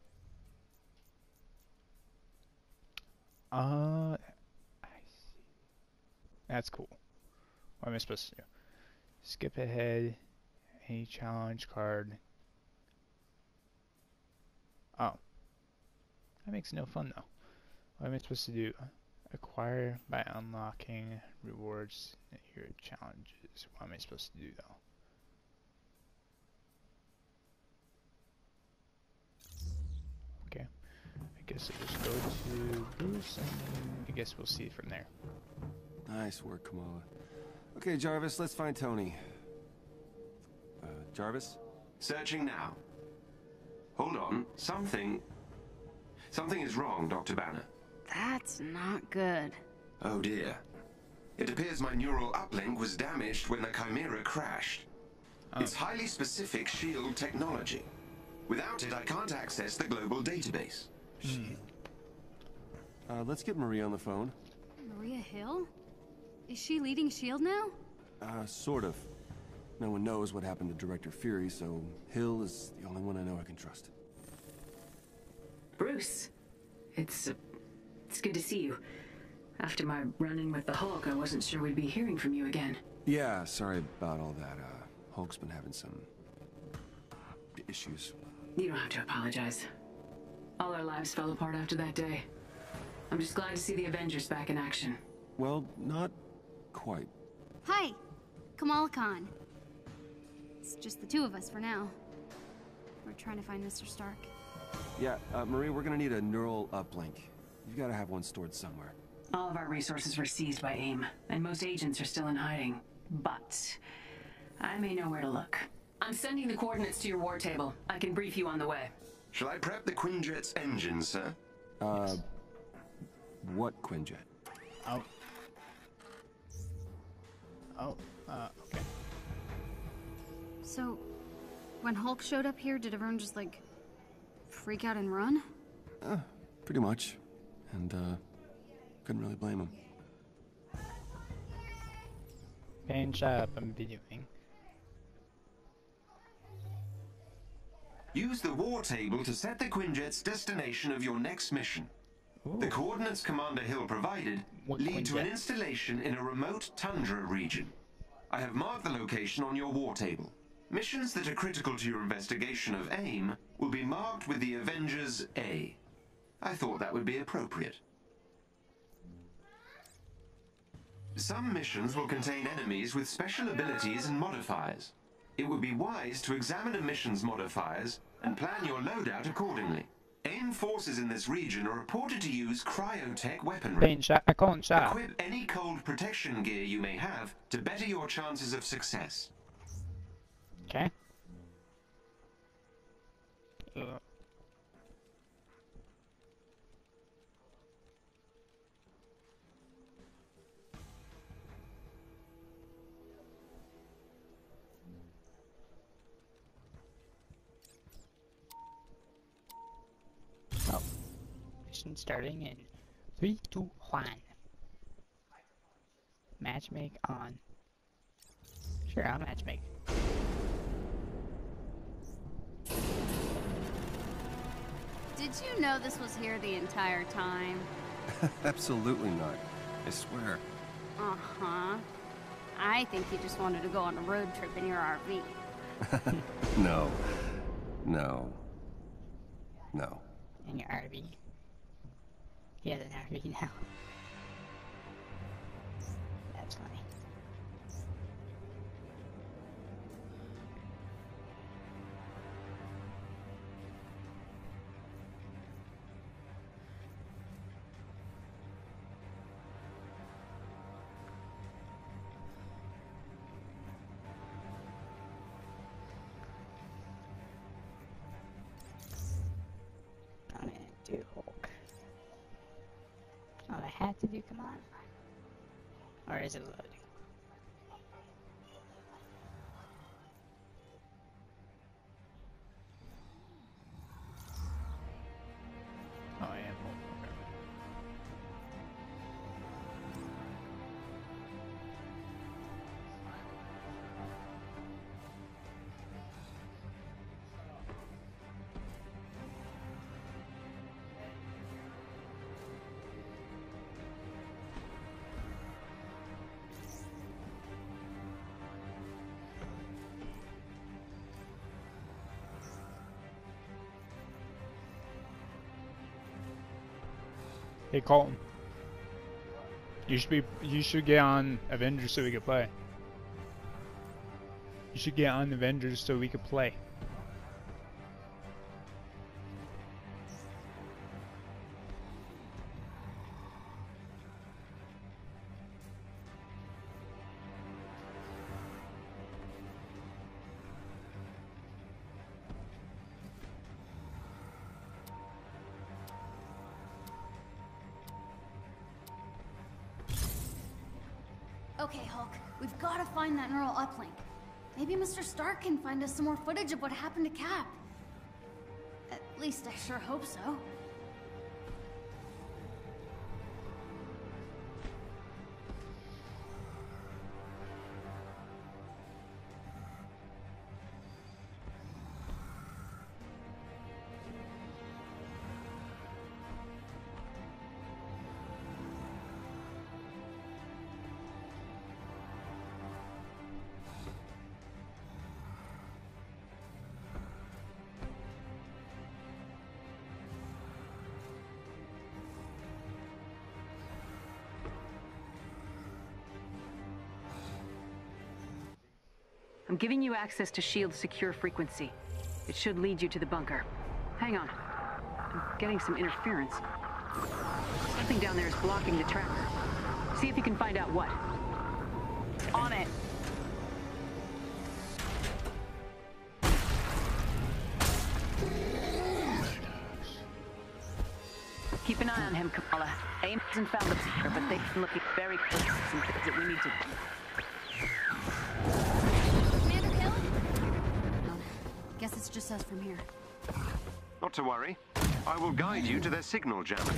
A: I see. That's cool. What am I supposed to do? Skip ahead. Any challenge card. Oh. That makes no fun though. What am I supposed to do? Acquire by unlocking rewards and hero challenges. What am I supposed to do though? Okay. I guess I'll just go to Bruce and I guess we'll see from there.
M: Nice work, Kamala. Okay, Jarvis, let's find Tony. Jarvis?
R: Searching now. Hold on. Something is wrong, Dr. Banner.
E: That's not good.
R: Oh dear. It appears my neural uplink was damaged when the Chimera crashed. It's highly specific SHIELD technology. Without it, I can't access the global database.
M: Let's get Maria on the phone.
B: Maria Hill? Is she leading S.H.I.E.L.D. now?
M: Sort of. No one knows what happened to Director Fury, so Hill is the only one I know I can trust.
S: Bruce, it's good to see you. After my run-in with the Hulk, I wasn't sure we'd be hearing from you again.
M: Yeah, sorry about all that. Hulk's been having some issues.
S: You don't have to apologize. All our lives fell apart after that day. I'm just glad to see the Avengers back in action.
M: Well, not quite.
B: Hi, Kamala Khan. It's just the two of us for now. We're trying to find Mr. Stark.
M: Yeah, Marie, we're gonna need a neural uplink. You've gotta have one stored somewhere.
S: All of our resources were seized by AIM, and most agents are still in hiding. But I may know where to look. I'm sending the coordinates to your war table. I can brief you on the way.
R: Shall I prep the Quinjet's engine, sir?
M: What Quinjet?
A: Oh. Oh, okay.
B: So, when Hulk showed up here, did everyone just, like, freak out and run?
M: Pretty much. And, couldn't really blame him.
A: Pinch up and videoing.
R: Use the war table to set the Quinjet's destination of your next mission.
A: Ooh.
R: The coordinates Commander Hill provided lead to an
A: Quinjet?
R: installation in a remote tundra region. I have marked the location on your war table. Missions that are critical to your investigation of AIM will be marked with the Avengers A. I thought that would be appropriate. Some missions will contain enemies with special abilities and modifiers. It would be wise to examine a mission's modifiers and plan your loadout accordingly. AIM forces in this region are reported to use cryotech weaponry. Equip any cold protection gear you may have to better your chances of success.
A: Okay. Oh. Mission starting in 3, 2, 1. Matchmake on. Sure, I'll matchmake.
B: Did you know this was here the entire time?
M: Absolutely not. I swear.
B: Uh-huh. I think you just wanted to go on a road trip in your RV.
M: No. No. No.
A: In your RV. He has an RV now. That's funny. I'm gonna do Hulk. Oh, I had to do come on. Or is it loading? Oh, I am Hulk. Okay. Hey Colton, you should get on Avengers so we could play. You should get on Avengers so we could play.
B: Okay, Hulk, we've got to find that neural uplink. Maybe Mr. Stark can find us some more footage of what happened to Cap. At least I sure hope so.
S: I'm giving you access to S.H.I.E.L.D.'s secure frequency. It should lead you to the bunker. Hang on. I'm getting some interference. Something down there is blocking the tracker. See if you can find out what. On it. Keep an eye on him, Kamala. AIM hasn't found the tracker, but they've been looking very close to some things that we need to...
B: Commander Hill? No. Guess it's just us from here.
G: Not to worry. I will guide you to their signal jammers.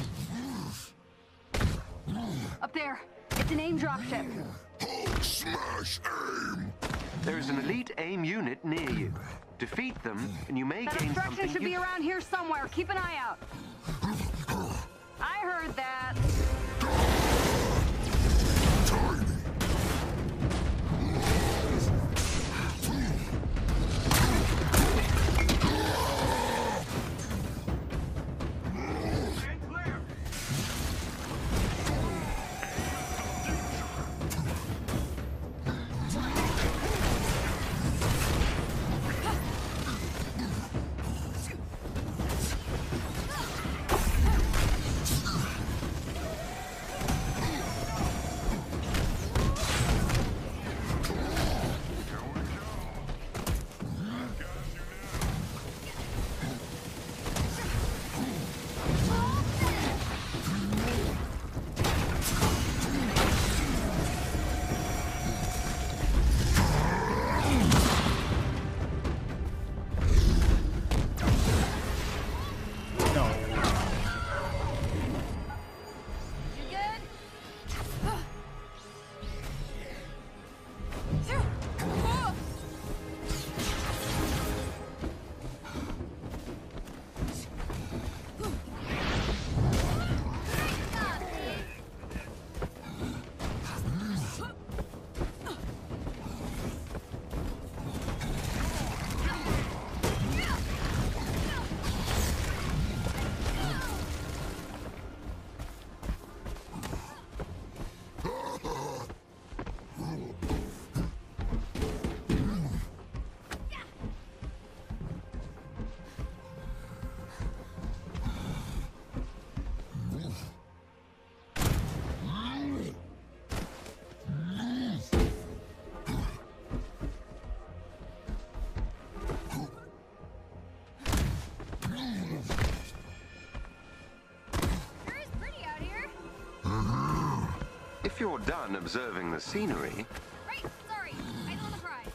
E: Up there. It's an AIM dropship.
O: Hulk smash AIM!
G: There is an elite AIM unit near you. Defeat them, and you may
E: That
G: gain
E: obstruction
G: something
E: should be around here somewhere. Keep an eye out. I heard that.
G: If you're done observing the scenery...
B: Right, sorry. I don't want to cry.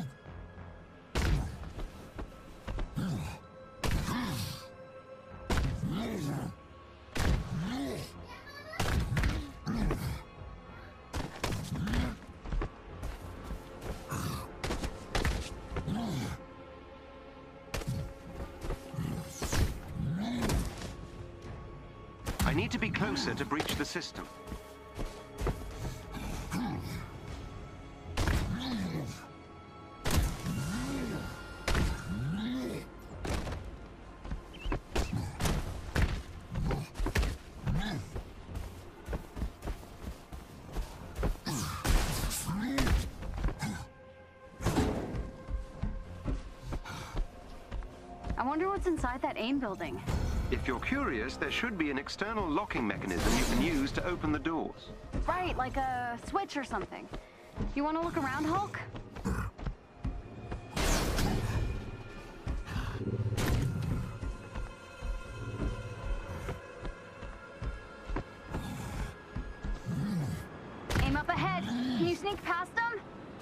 G: I need to be closer to breach the system.
E: I wonder what's inside that AIM building.
G: If you're curious, there should be an external locking mechanism you can use to open the doors.
E: Right, like a switch or something. You want to look around, Hulk? Aim up ahead. Can you sneak past them?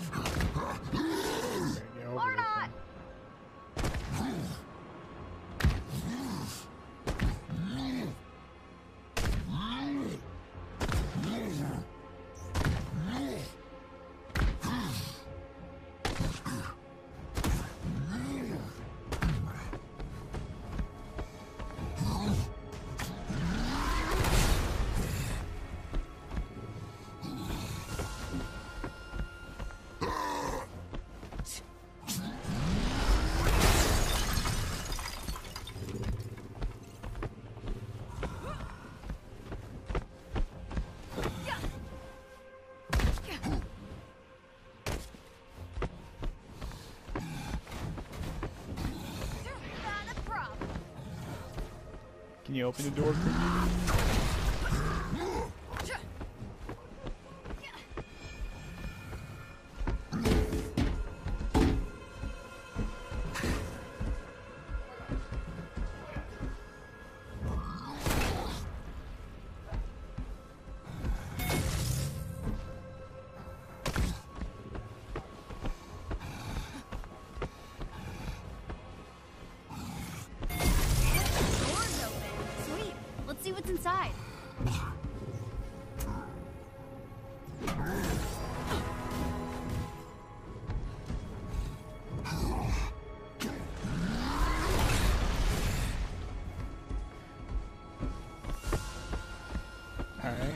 E: Or not?
A: Can you open the door for me?
B: inside?
A: Alright.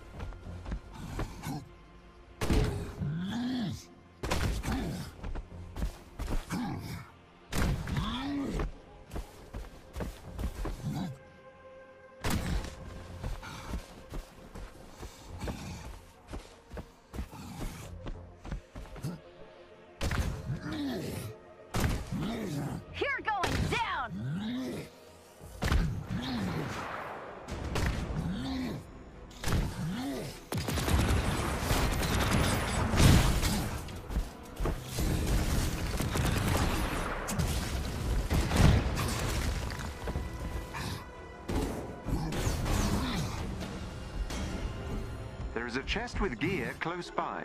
E: You're going down!
R: There is a chest with gear close by.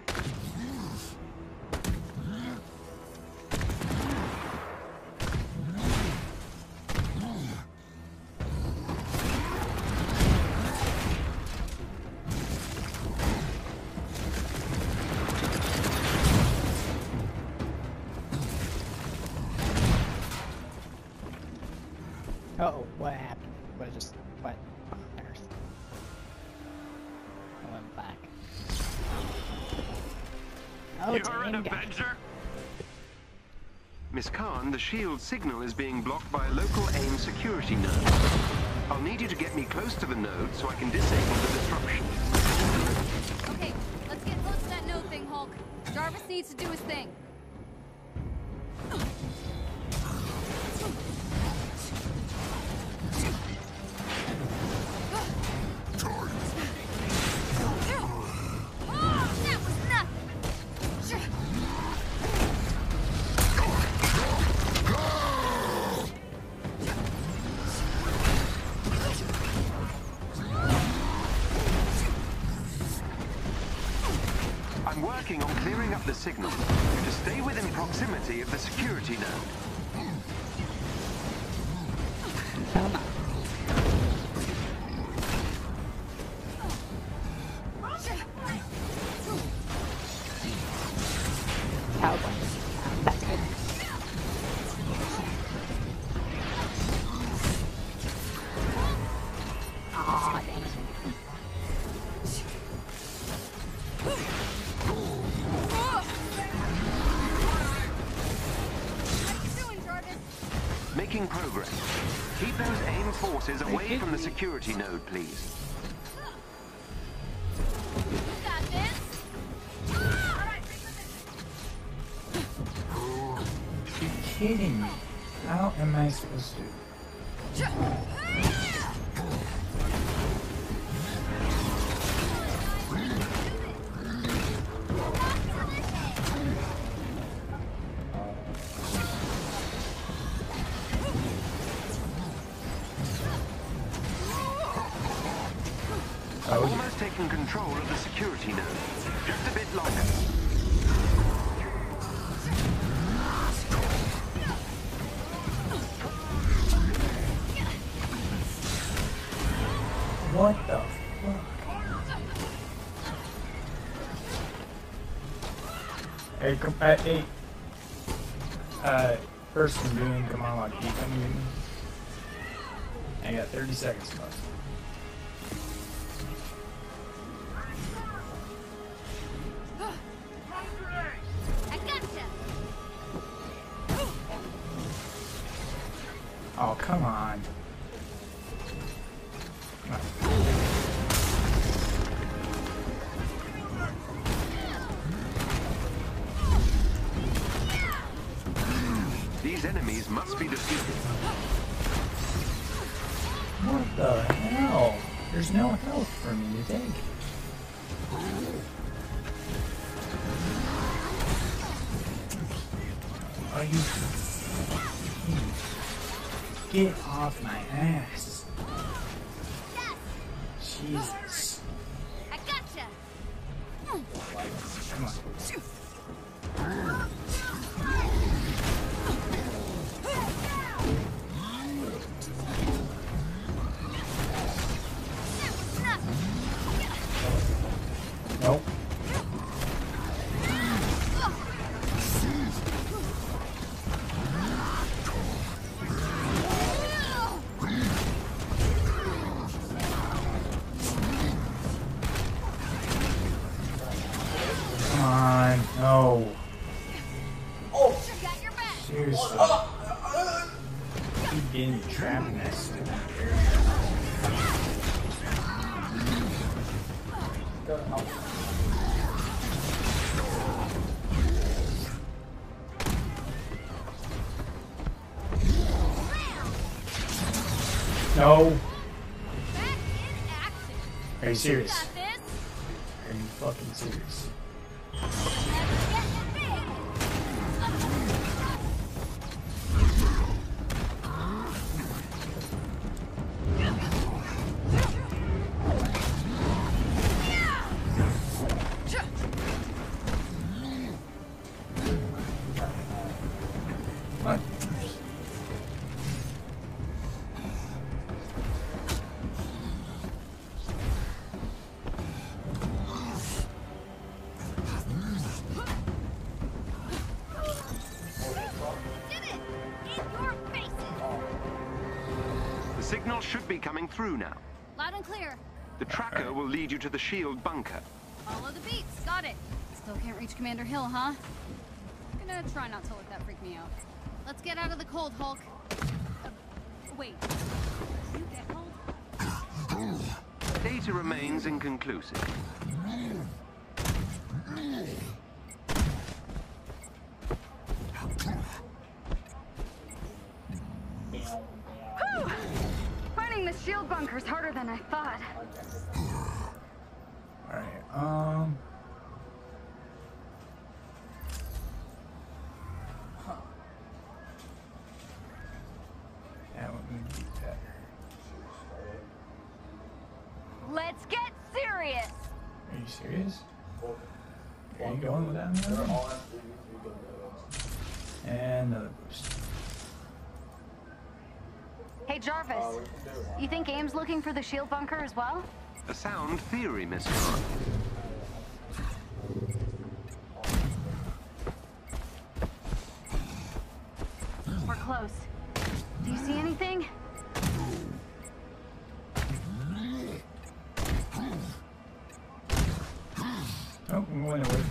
A: Oh, what happened? What on earth? I went back. Oh, it's
R: You're an Avenger? Miss Khan, the shield signal is being blocked by a local AIM security node. I'll need you to get me close to the node so I can disable the disruption.
B: Okay, let's get close to that node thing, Hulk. Jarvis needs to do his thing. That was nothing.
R: I'm working on clearing up the signal. To stay within proximity of the security node. Making progress. Keep those AIM forces away from the security node, please.
B: Got this.
A: You're kidding me. How am I supposed to?
R: I've almost taken control of the security node. Just a bit longer.
A: What the fuck? Hey, person doing Kamala, can you come get me? I got 30 seconds left.
B: I gotcha.
A: Oh, come on.
R: These enemies must be defeated.
A: What the hell? There's no health for me to take. Are you... Get off my ass. Jesus.
B: I gotcha.
A: Come on. getting trapped in that stupid area. No. Are you serious? Are you fucking serious? What?
G: The signal should be coming through now.
B: Loud and clear.
G: The tracker will lead you to the shield bunker.
B: Follow the beats. Got it. Still can't reach Commander Hill, huh? I'm gonna try not to let that freak me out. Let's get out of the cold, Hulk. Wait. You get cold?
G: Data remains inconclusive.
E: Whew! Finding the shield bunker's harder than I thought.
A: Alright, that one would be better.
E: Let's get serious!
A: Are you serious? Are you going with that one? And another boost.
E: Hey Jarvis, you think AIM's looking for the shield bunker as well?
G: A sound theory, Miss Khan.
E: We're close. Do you see anything?
A: Oh, I'm going away.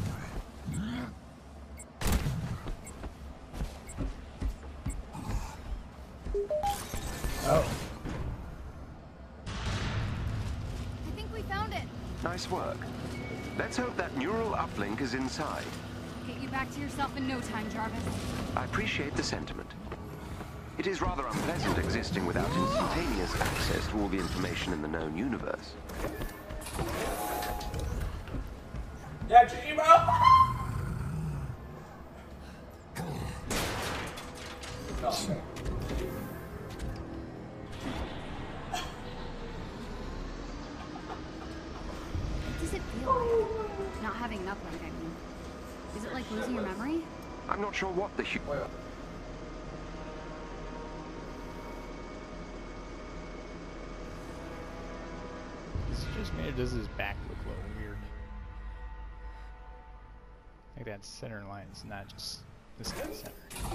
A: Oh.
B: I think we found it.
G: Nice work. Let's hope that neural uplink is inside.
B: Get you back to yourself in no time, Jarvis.
G: I appreciate the sentiment. It is rather unpleasant existing without instantaneous access to all the information in the known universe.
Q: Yeah, GG, bro!
B: What does it feel like? Not having an uplink, I mean. Is it like losing your memory?
G: I'm not sure what the
A: Is it just me or does his back look a little weird? I think that center line is not just this guy's center.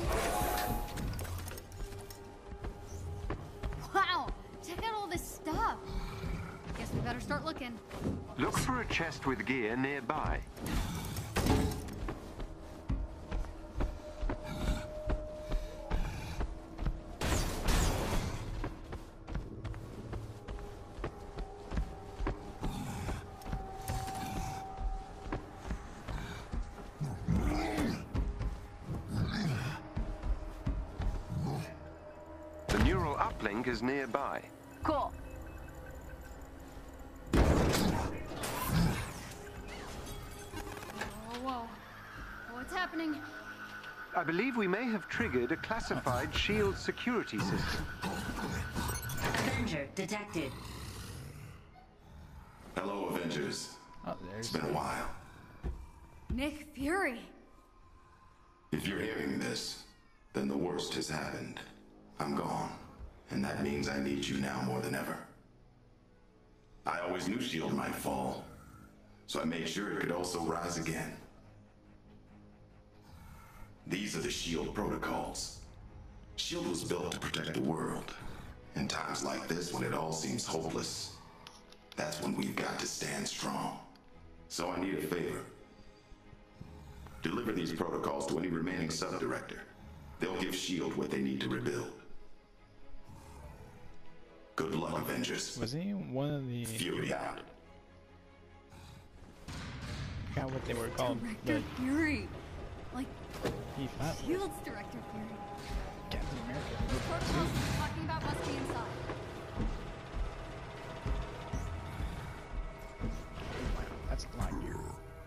B: Wow! Check out all this stuff! Guess we better start looking.
G: Look for a chest with gear nearby. The neural uplink is nearby.
E: Cool.
B: Whoa. What's happening?
G: I believe we may have triggered a classified shield security system.
S: Avenger detected.
K: Hello, Avengers.
A: Oh,
K: It's been a while.
B: Nick Fury.
K: If you're hearing this, then the worst has happened. I'm gone, and that means I need you now more than ever. I always knew S.H.I.E.L.D. might fall, so I made sure it could also rise again. These are the S.H.I.E.L.D. protocols. S.H.I.E.L.D. was built to protect the world. In times like this, when it all seems hopeless, that's when we've got to stand strong. So I need a favor. Deliver these protocols to any remaining sub-director. They'll give S.H.I.E.L.D. what they need to rebuild.
R: Good luck, Avengers.
A: Was he one of the...
R: Fury out.
A: I forgot what they were called.
B: Director Fury. Like,
A: he thought
B: Shield's Director Fury.
A: Captain America.
B: The protocols he's talking about must be inside.
A: That's a lot here.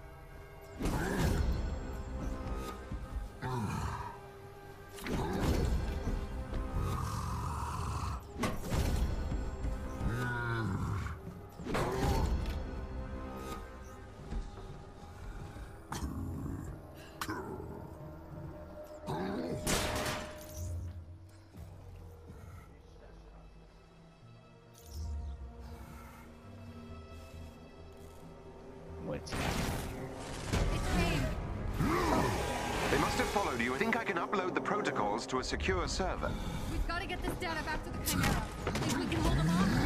A: What's happening here?
G: They must have followed you. I think I can upload the protocols to a secure server.
B: We've got to get this data back to the Chimera. Think we can hold them off?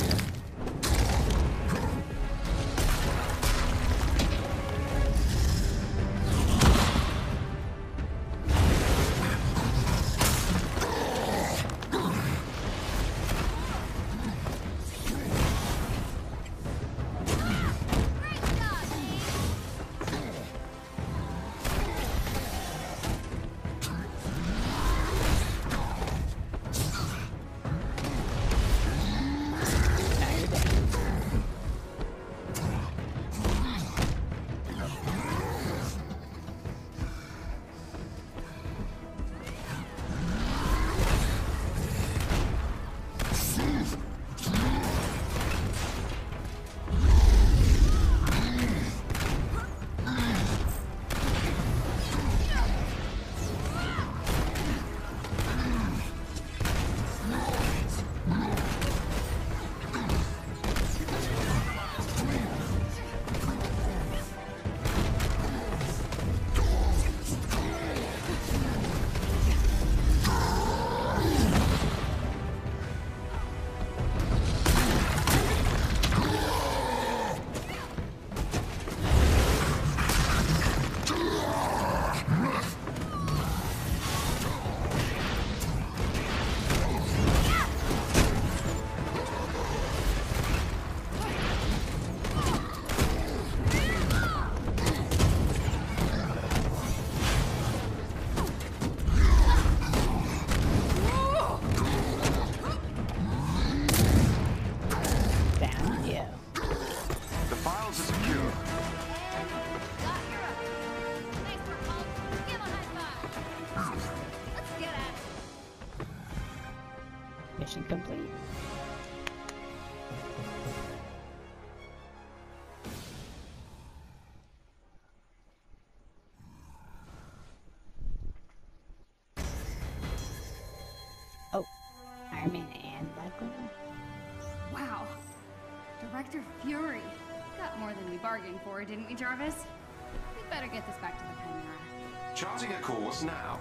A: Mission complete. Oh, Iron Man and Black Widow.
B: Wow. Director Fury. Got more than we bargained for, didn't we, Jarvis? We better get this back to the Chimera.
R: Charting a course now.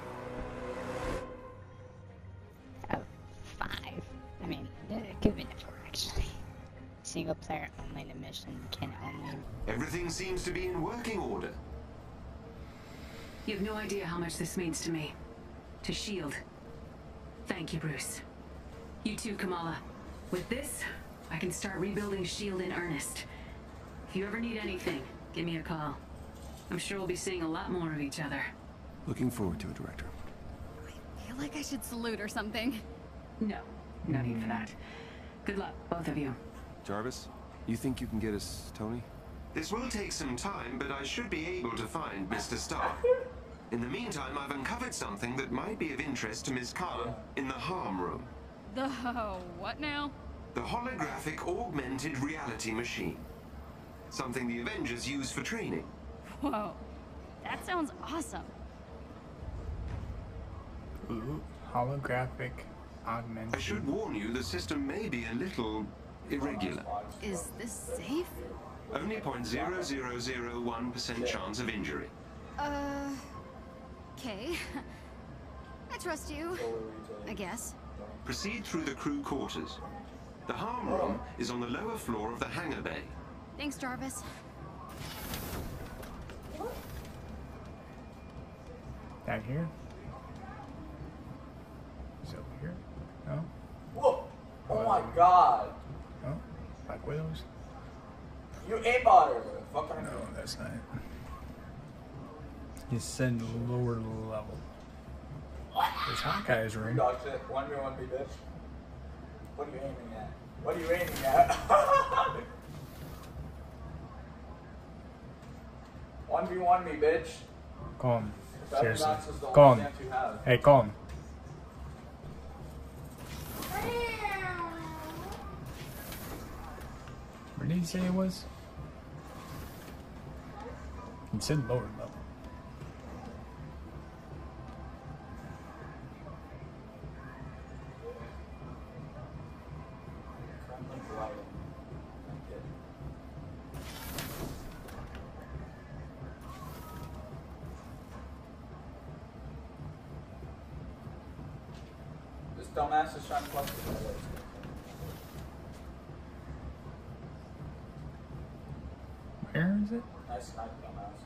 A: Oh, 5. I mean, it could have been 4 actually. Single player only, the mission can only...
R: Everything seems to be in working order.
S: You have no idea how much this means to me. To S.H.I.E.L.D. Thank you, Bruce. You too, Kamala. With this, I can start rebuilding S.H.I.E.L.D. in earnest. If you ever need anything, give me a call. I'm sure we'll be seeing a lot more of each other.
M: Looking forward to it, Director.
B: I feel like I should salute or something.
S: No need for that. Good luck, both of you.
M: Jarvis, you think you can get us Tony?
R: This will take some time, but I should be able to find Mr. Stark. In the meantime, I've uncovered something that might be of interest to Ms. Khan in the harm room.
B: The what now?
R: The holographic augmented reality machine. Something the Avengers use for training.
B: Whoa, that sounds awesome.
A: Ooh, holographic augmented.
R: I should warn you, the system may be a little irregular.
B: Is this safe?
R: Only 0.0001% chance of injury.
B: Okay. I trust you, I guess.
R: Proceed through the crew quarters. The harm room is on the lower floor of the hangar bay.
B: Thanks, Jarvis.
A: Down here? Is it over here? No?
Q: Whoa! Oh my my god.
A: Oh, Black Widows?
Q: You aimbot her. Fuck her.
A: No, that's not it. He said lower level. There's Hawkeye's room.
Q: Dog shit. 1v1 me, bitch. What are you aiming at? What are you aiming at? 1v1 me, bitch.
A: Calm.
Q: That
A: Seriously.
Q: box is the only
A: Calm.
Q: chance you have.
A: Hey, calm. Where did he say it was? He said lower level.
Q: This dumbass is trying to clutch me.
A: Where is it?
Q: Nice snipe, dumbass.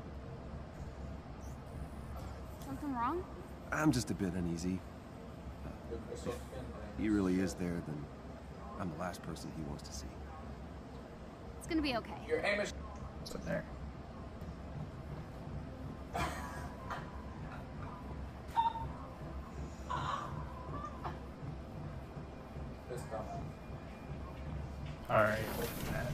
B: Something wrong?
M: I'm just a bit uneasy. If he really is there, then I'm the last person he wants to see.
B: It's gonna be okay.
Q: Your aim is.
A: What's up there?
Q: This dumbass.
A: Alright, open that.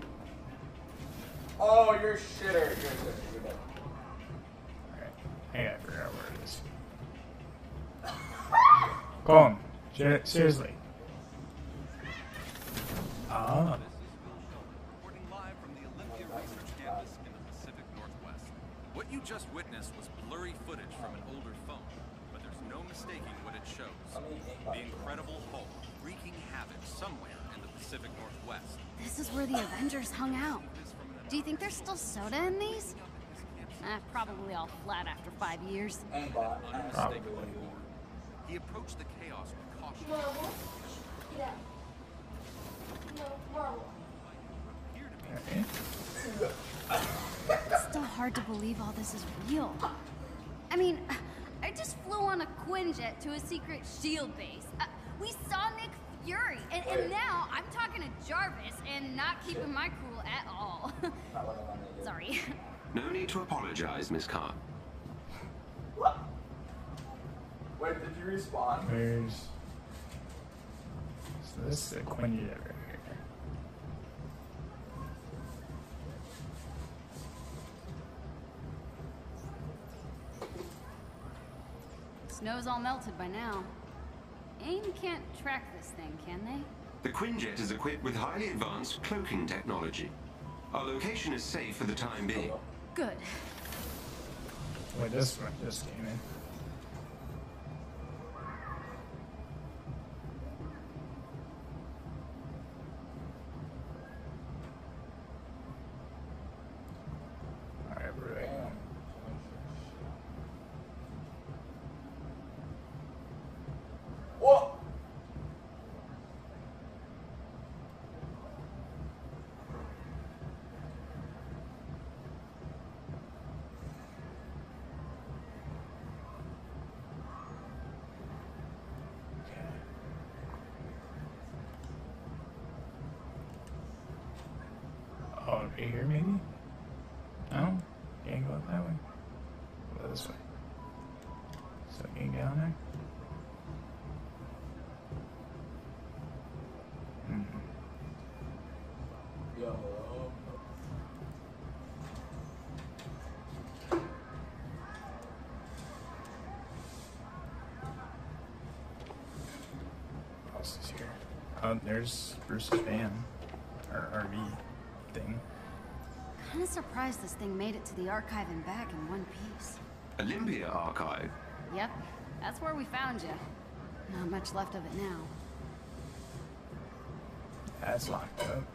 Q: Oh, you're a shitter. You're a shitter. You're dead.
A: Alright, I gotta figure out where it is. Calm. Seriously. Ah.
J: Reporting live from the Olympia Research Campus in the Pacific Northwest. What you just witnessed was blurry footage from an older phone, but there's no mistaking what it shows. The Incredible Hulk wreaking havoc somewhere in the Pacific Northwest.
B: This is where the Avengers hung out. Do you think there's still soda in these? Probably all flat after 5 years.
J: Unmistakably more. He approached the chaos with caution.
B: It's still hard to believe all this is real. I mean, I just flew on a Quinjet to a secret SHIELD base. We saw Nick Fury, and now I'm talking to Jarvis and not keeping my cool at all. Sorry.
R: No need to apologize, Miss Carr.
Q: Wait, did you respawn?
A: Where's... So this is a Quinjet right here.
B: Snow's all melted by now. AIM can't track this thing, can they?
R: The Quinjet is equipped with highly advanced cloaking technology. Our location is safe for the time being.
B: Good.
A: Wait, this one just came in. Alright, we're right.
Q: Whoa!
A: Oh, right here maybe? No? Can't go up that way. Go this way. So I can get down there?
Q: Yo.
A: What else is here? Oh, there's Bruce's van. Or RV thing.
B: Kinda surprised this thing made it to the archive and back in one piece.
R: Olympia Archive.
B: Yep, that's where we found you. Not much left of it now.
A: That's locked up.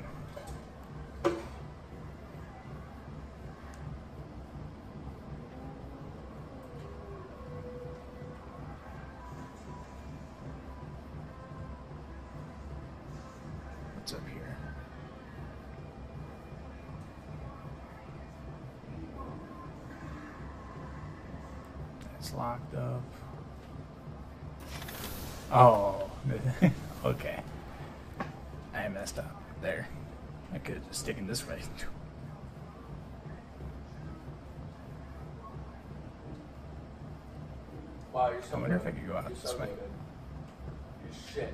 A: What's up here? That's locked up. Oh, okay. I messed up there. I could have just taken this way.
Q: Wow, you're so
A: I wonder
Q: good.
A: if I could go out
Q: You're
A: this
Q: so
A: way.
Q: good. You're shit.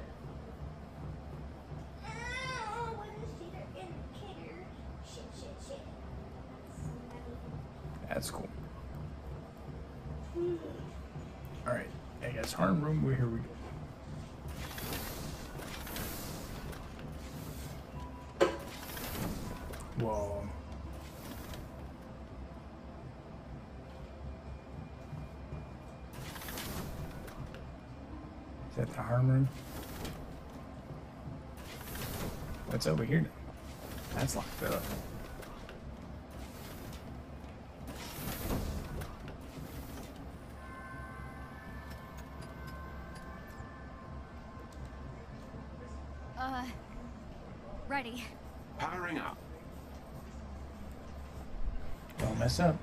A: That's cool. Alright, I guess harm room, here we go. Whoa. Is that the harm room? What's over here now? That's locked up.
B: Ready.
R: Powering up.
A: Don't mess up.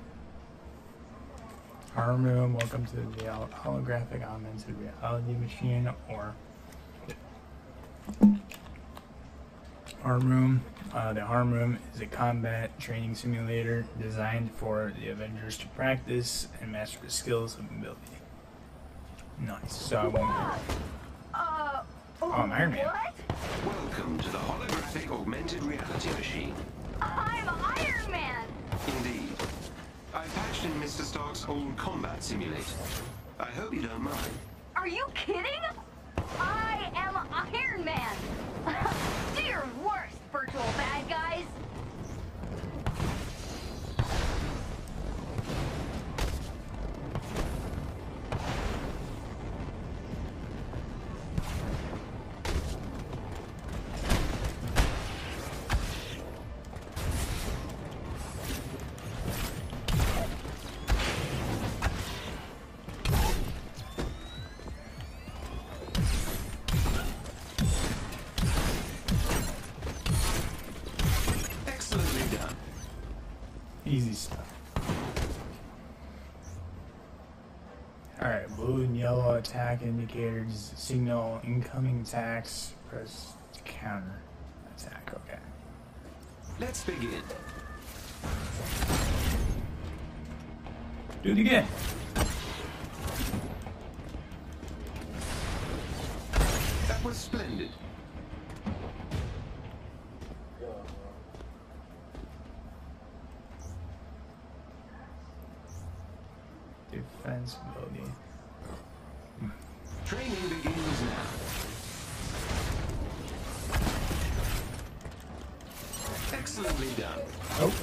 A: Harm room, welcome to the holographic augmented reality machine, or harm room. The harm room is a combat training simulator designed for the Avengers to practice and master the skills of mobility. Nice. So I won't. Oh, I'm Iron Man.
R: Welcome to the holographic augmented reality machine.
E: I'm Iron Man!
R: Indeed. I patched in Mr. Stark's old combat simulator. I hope you don't mind.
E: Are you kidding? I am Iron Man! Do your worst, virtual bad guys!
A: Easy stuff. Alright, blue and yellow attack indicators signal incoming attacks. Press to counter attack. Okay.
R: Let's begin.
A: Do it again.
R: That was splendid.
A: Defense ability.
R: Training begins now. Excellently done.
A: Oh.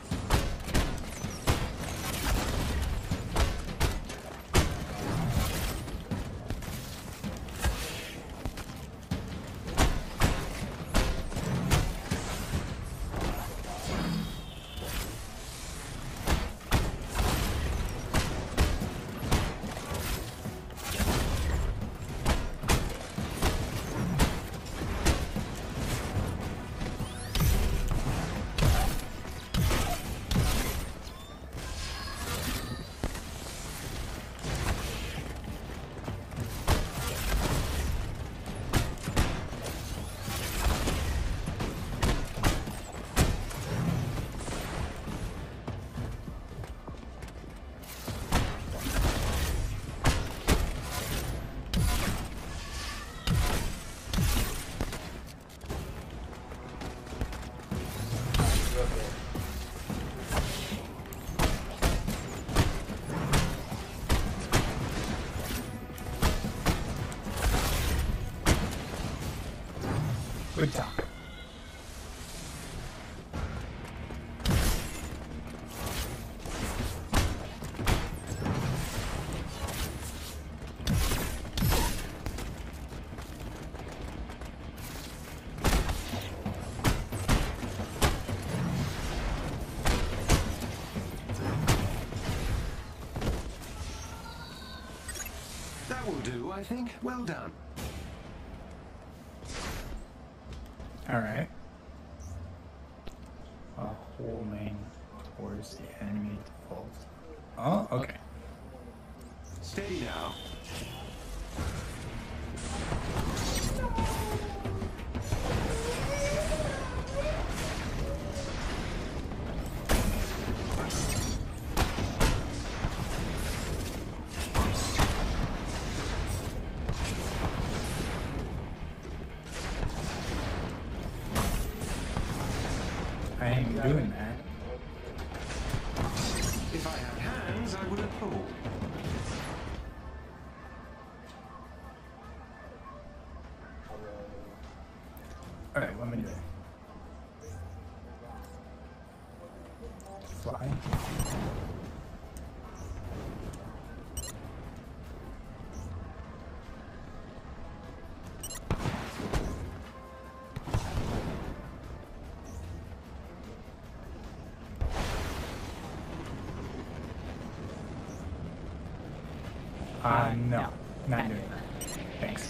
A: Good talk.
R: That will do, I think. Well done.
A: Alright. A whole main towards the enemy default. Oh, okay.
R: Steady now.
A: am doing that.
R: If I had hands, I would have pulled.
A: Alright, what am I doing? Fly. No, not doing that. Thanks.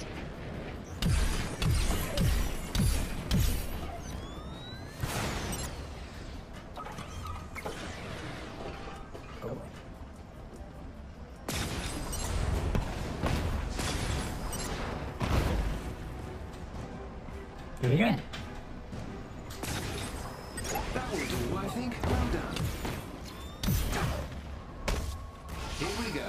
A: Oh. Do it again.
R: That will do, I think. Well done. Here we go.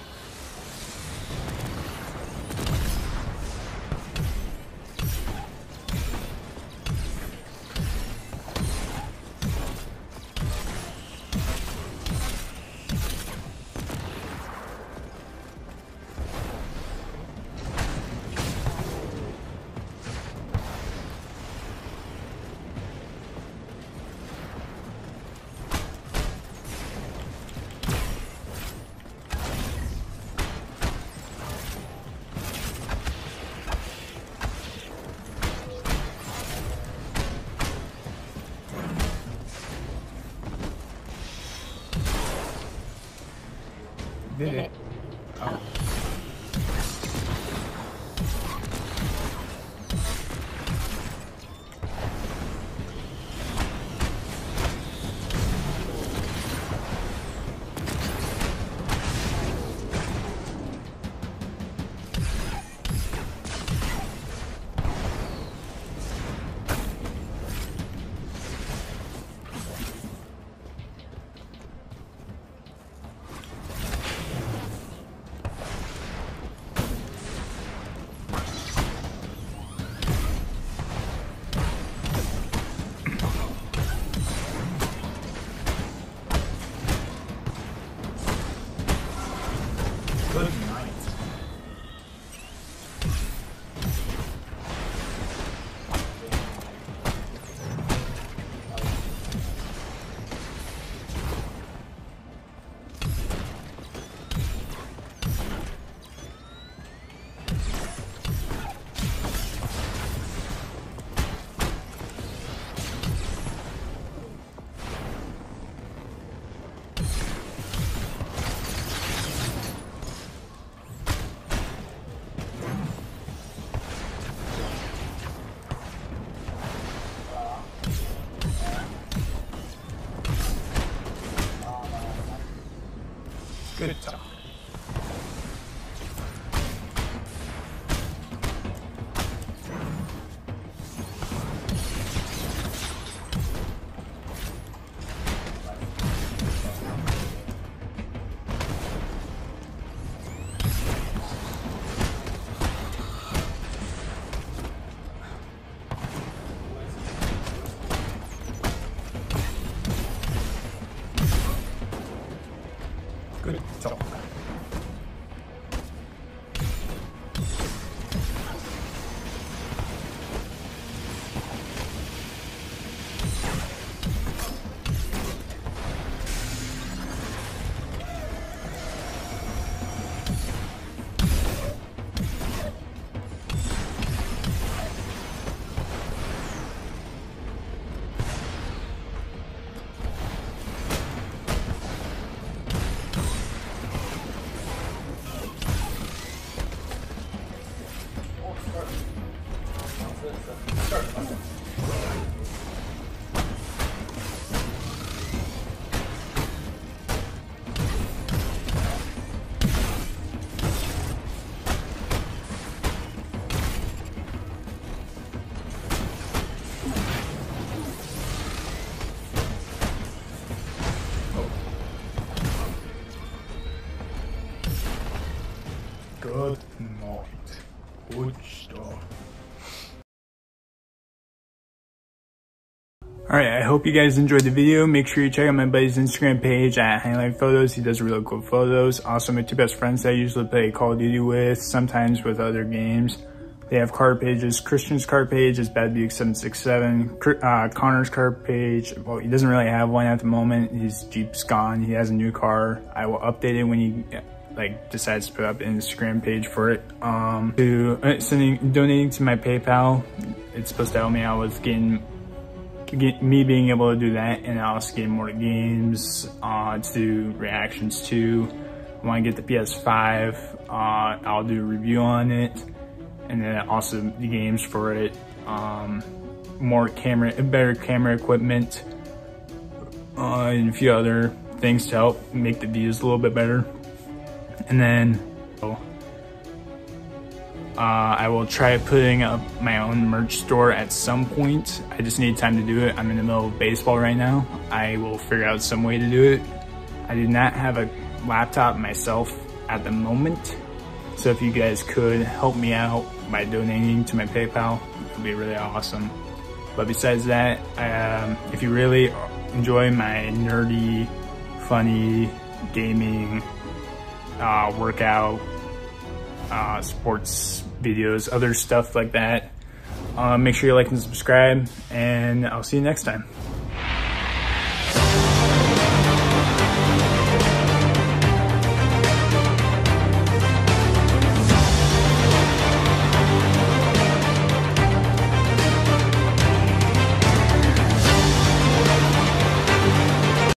A: Did it? Oh. Good night. Good talk. Good talk. Good night. Good stuff. Alright, I hope you guys enjoyed the video. Make sure you check out my buddy's Instagram page at Highlight Photos. He does really cool photos. Also, my two best friends that I usually play Call of Duty with, sometimes with other games. They have card pages. Christian's card page is BadBuick767. Connor's card page, well, he doesn't really have one at the moment. His Jeep's gone. He has a new car. I will update it when he decides to put up an Instagram page for it. Donating to my PayPal. It's supposed to help me out with me being able to do that, and also getting more games to do reactions to. I want to get the PS5. I'll do a review on it, and then also the games for it. Better camera equipment, and a few other things to help make the videos a little bit better. And then I will try putting up my own merch store at some point. I just need time to do it. I'm in the middle of baseball right now. I will figure out some way to do it. I do not have a laptop myself at the moment, so if you guys could help me out by donating to my PayPal, it would be really awesome. But besides that, if you really enjoy my nerdy, funny, gaming, workout, sports videos, other stuff like that, make sure you like and subscribe, and I'll see you next time.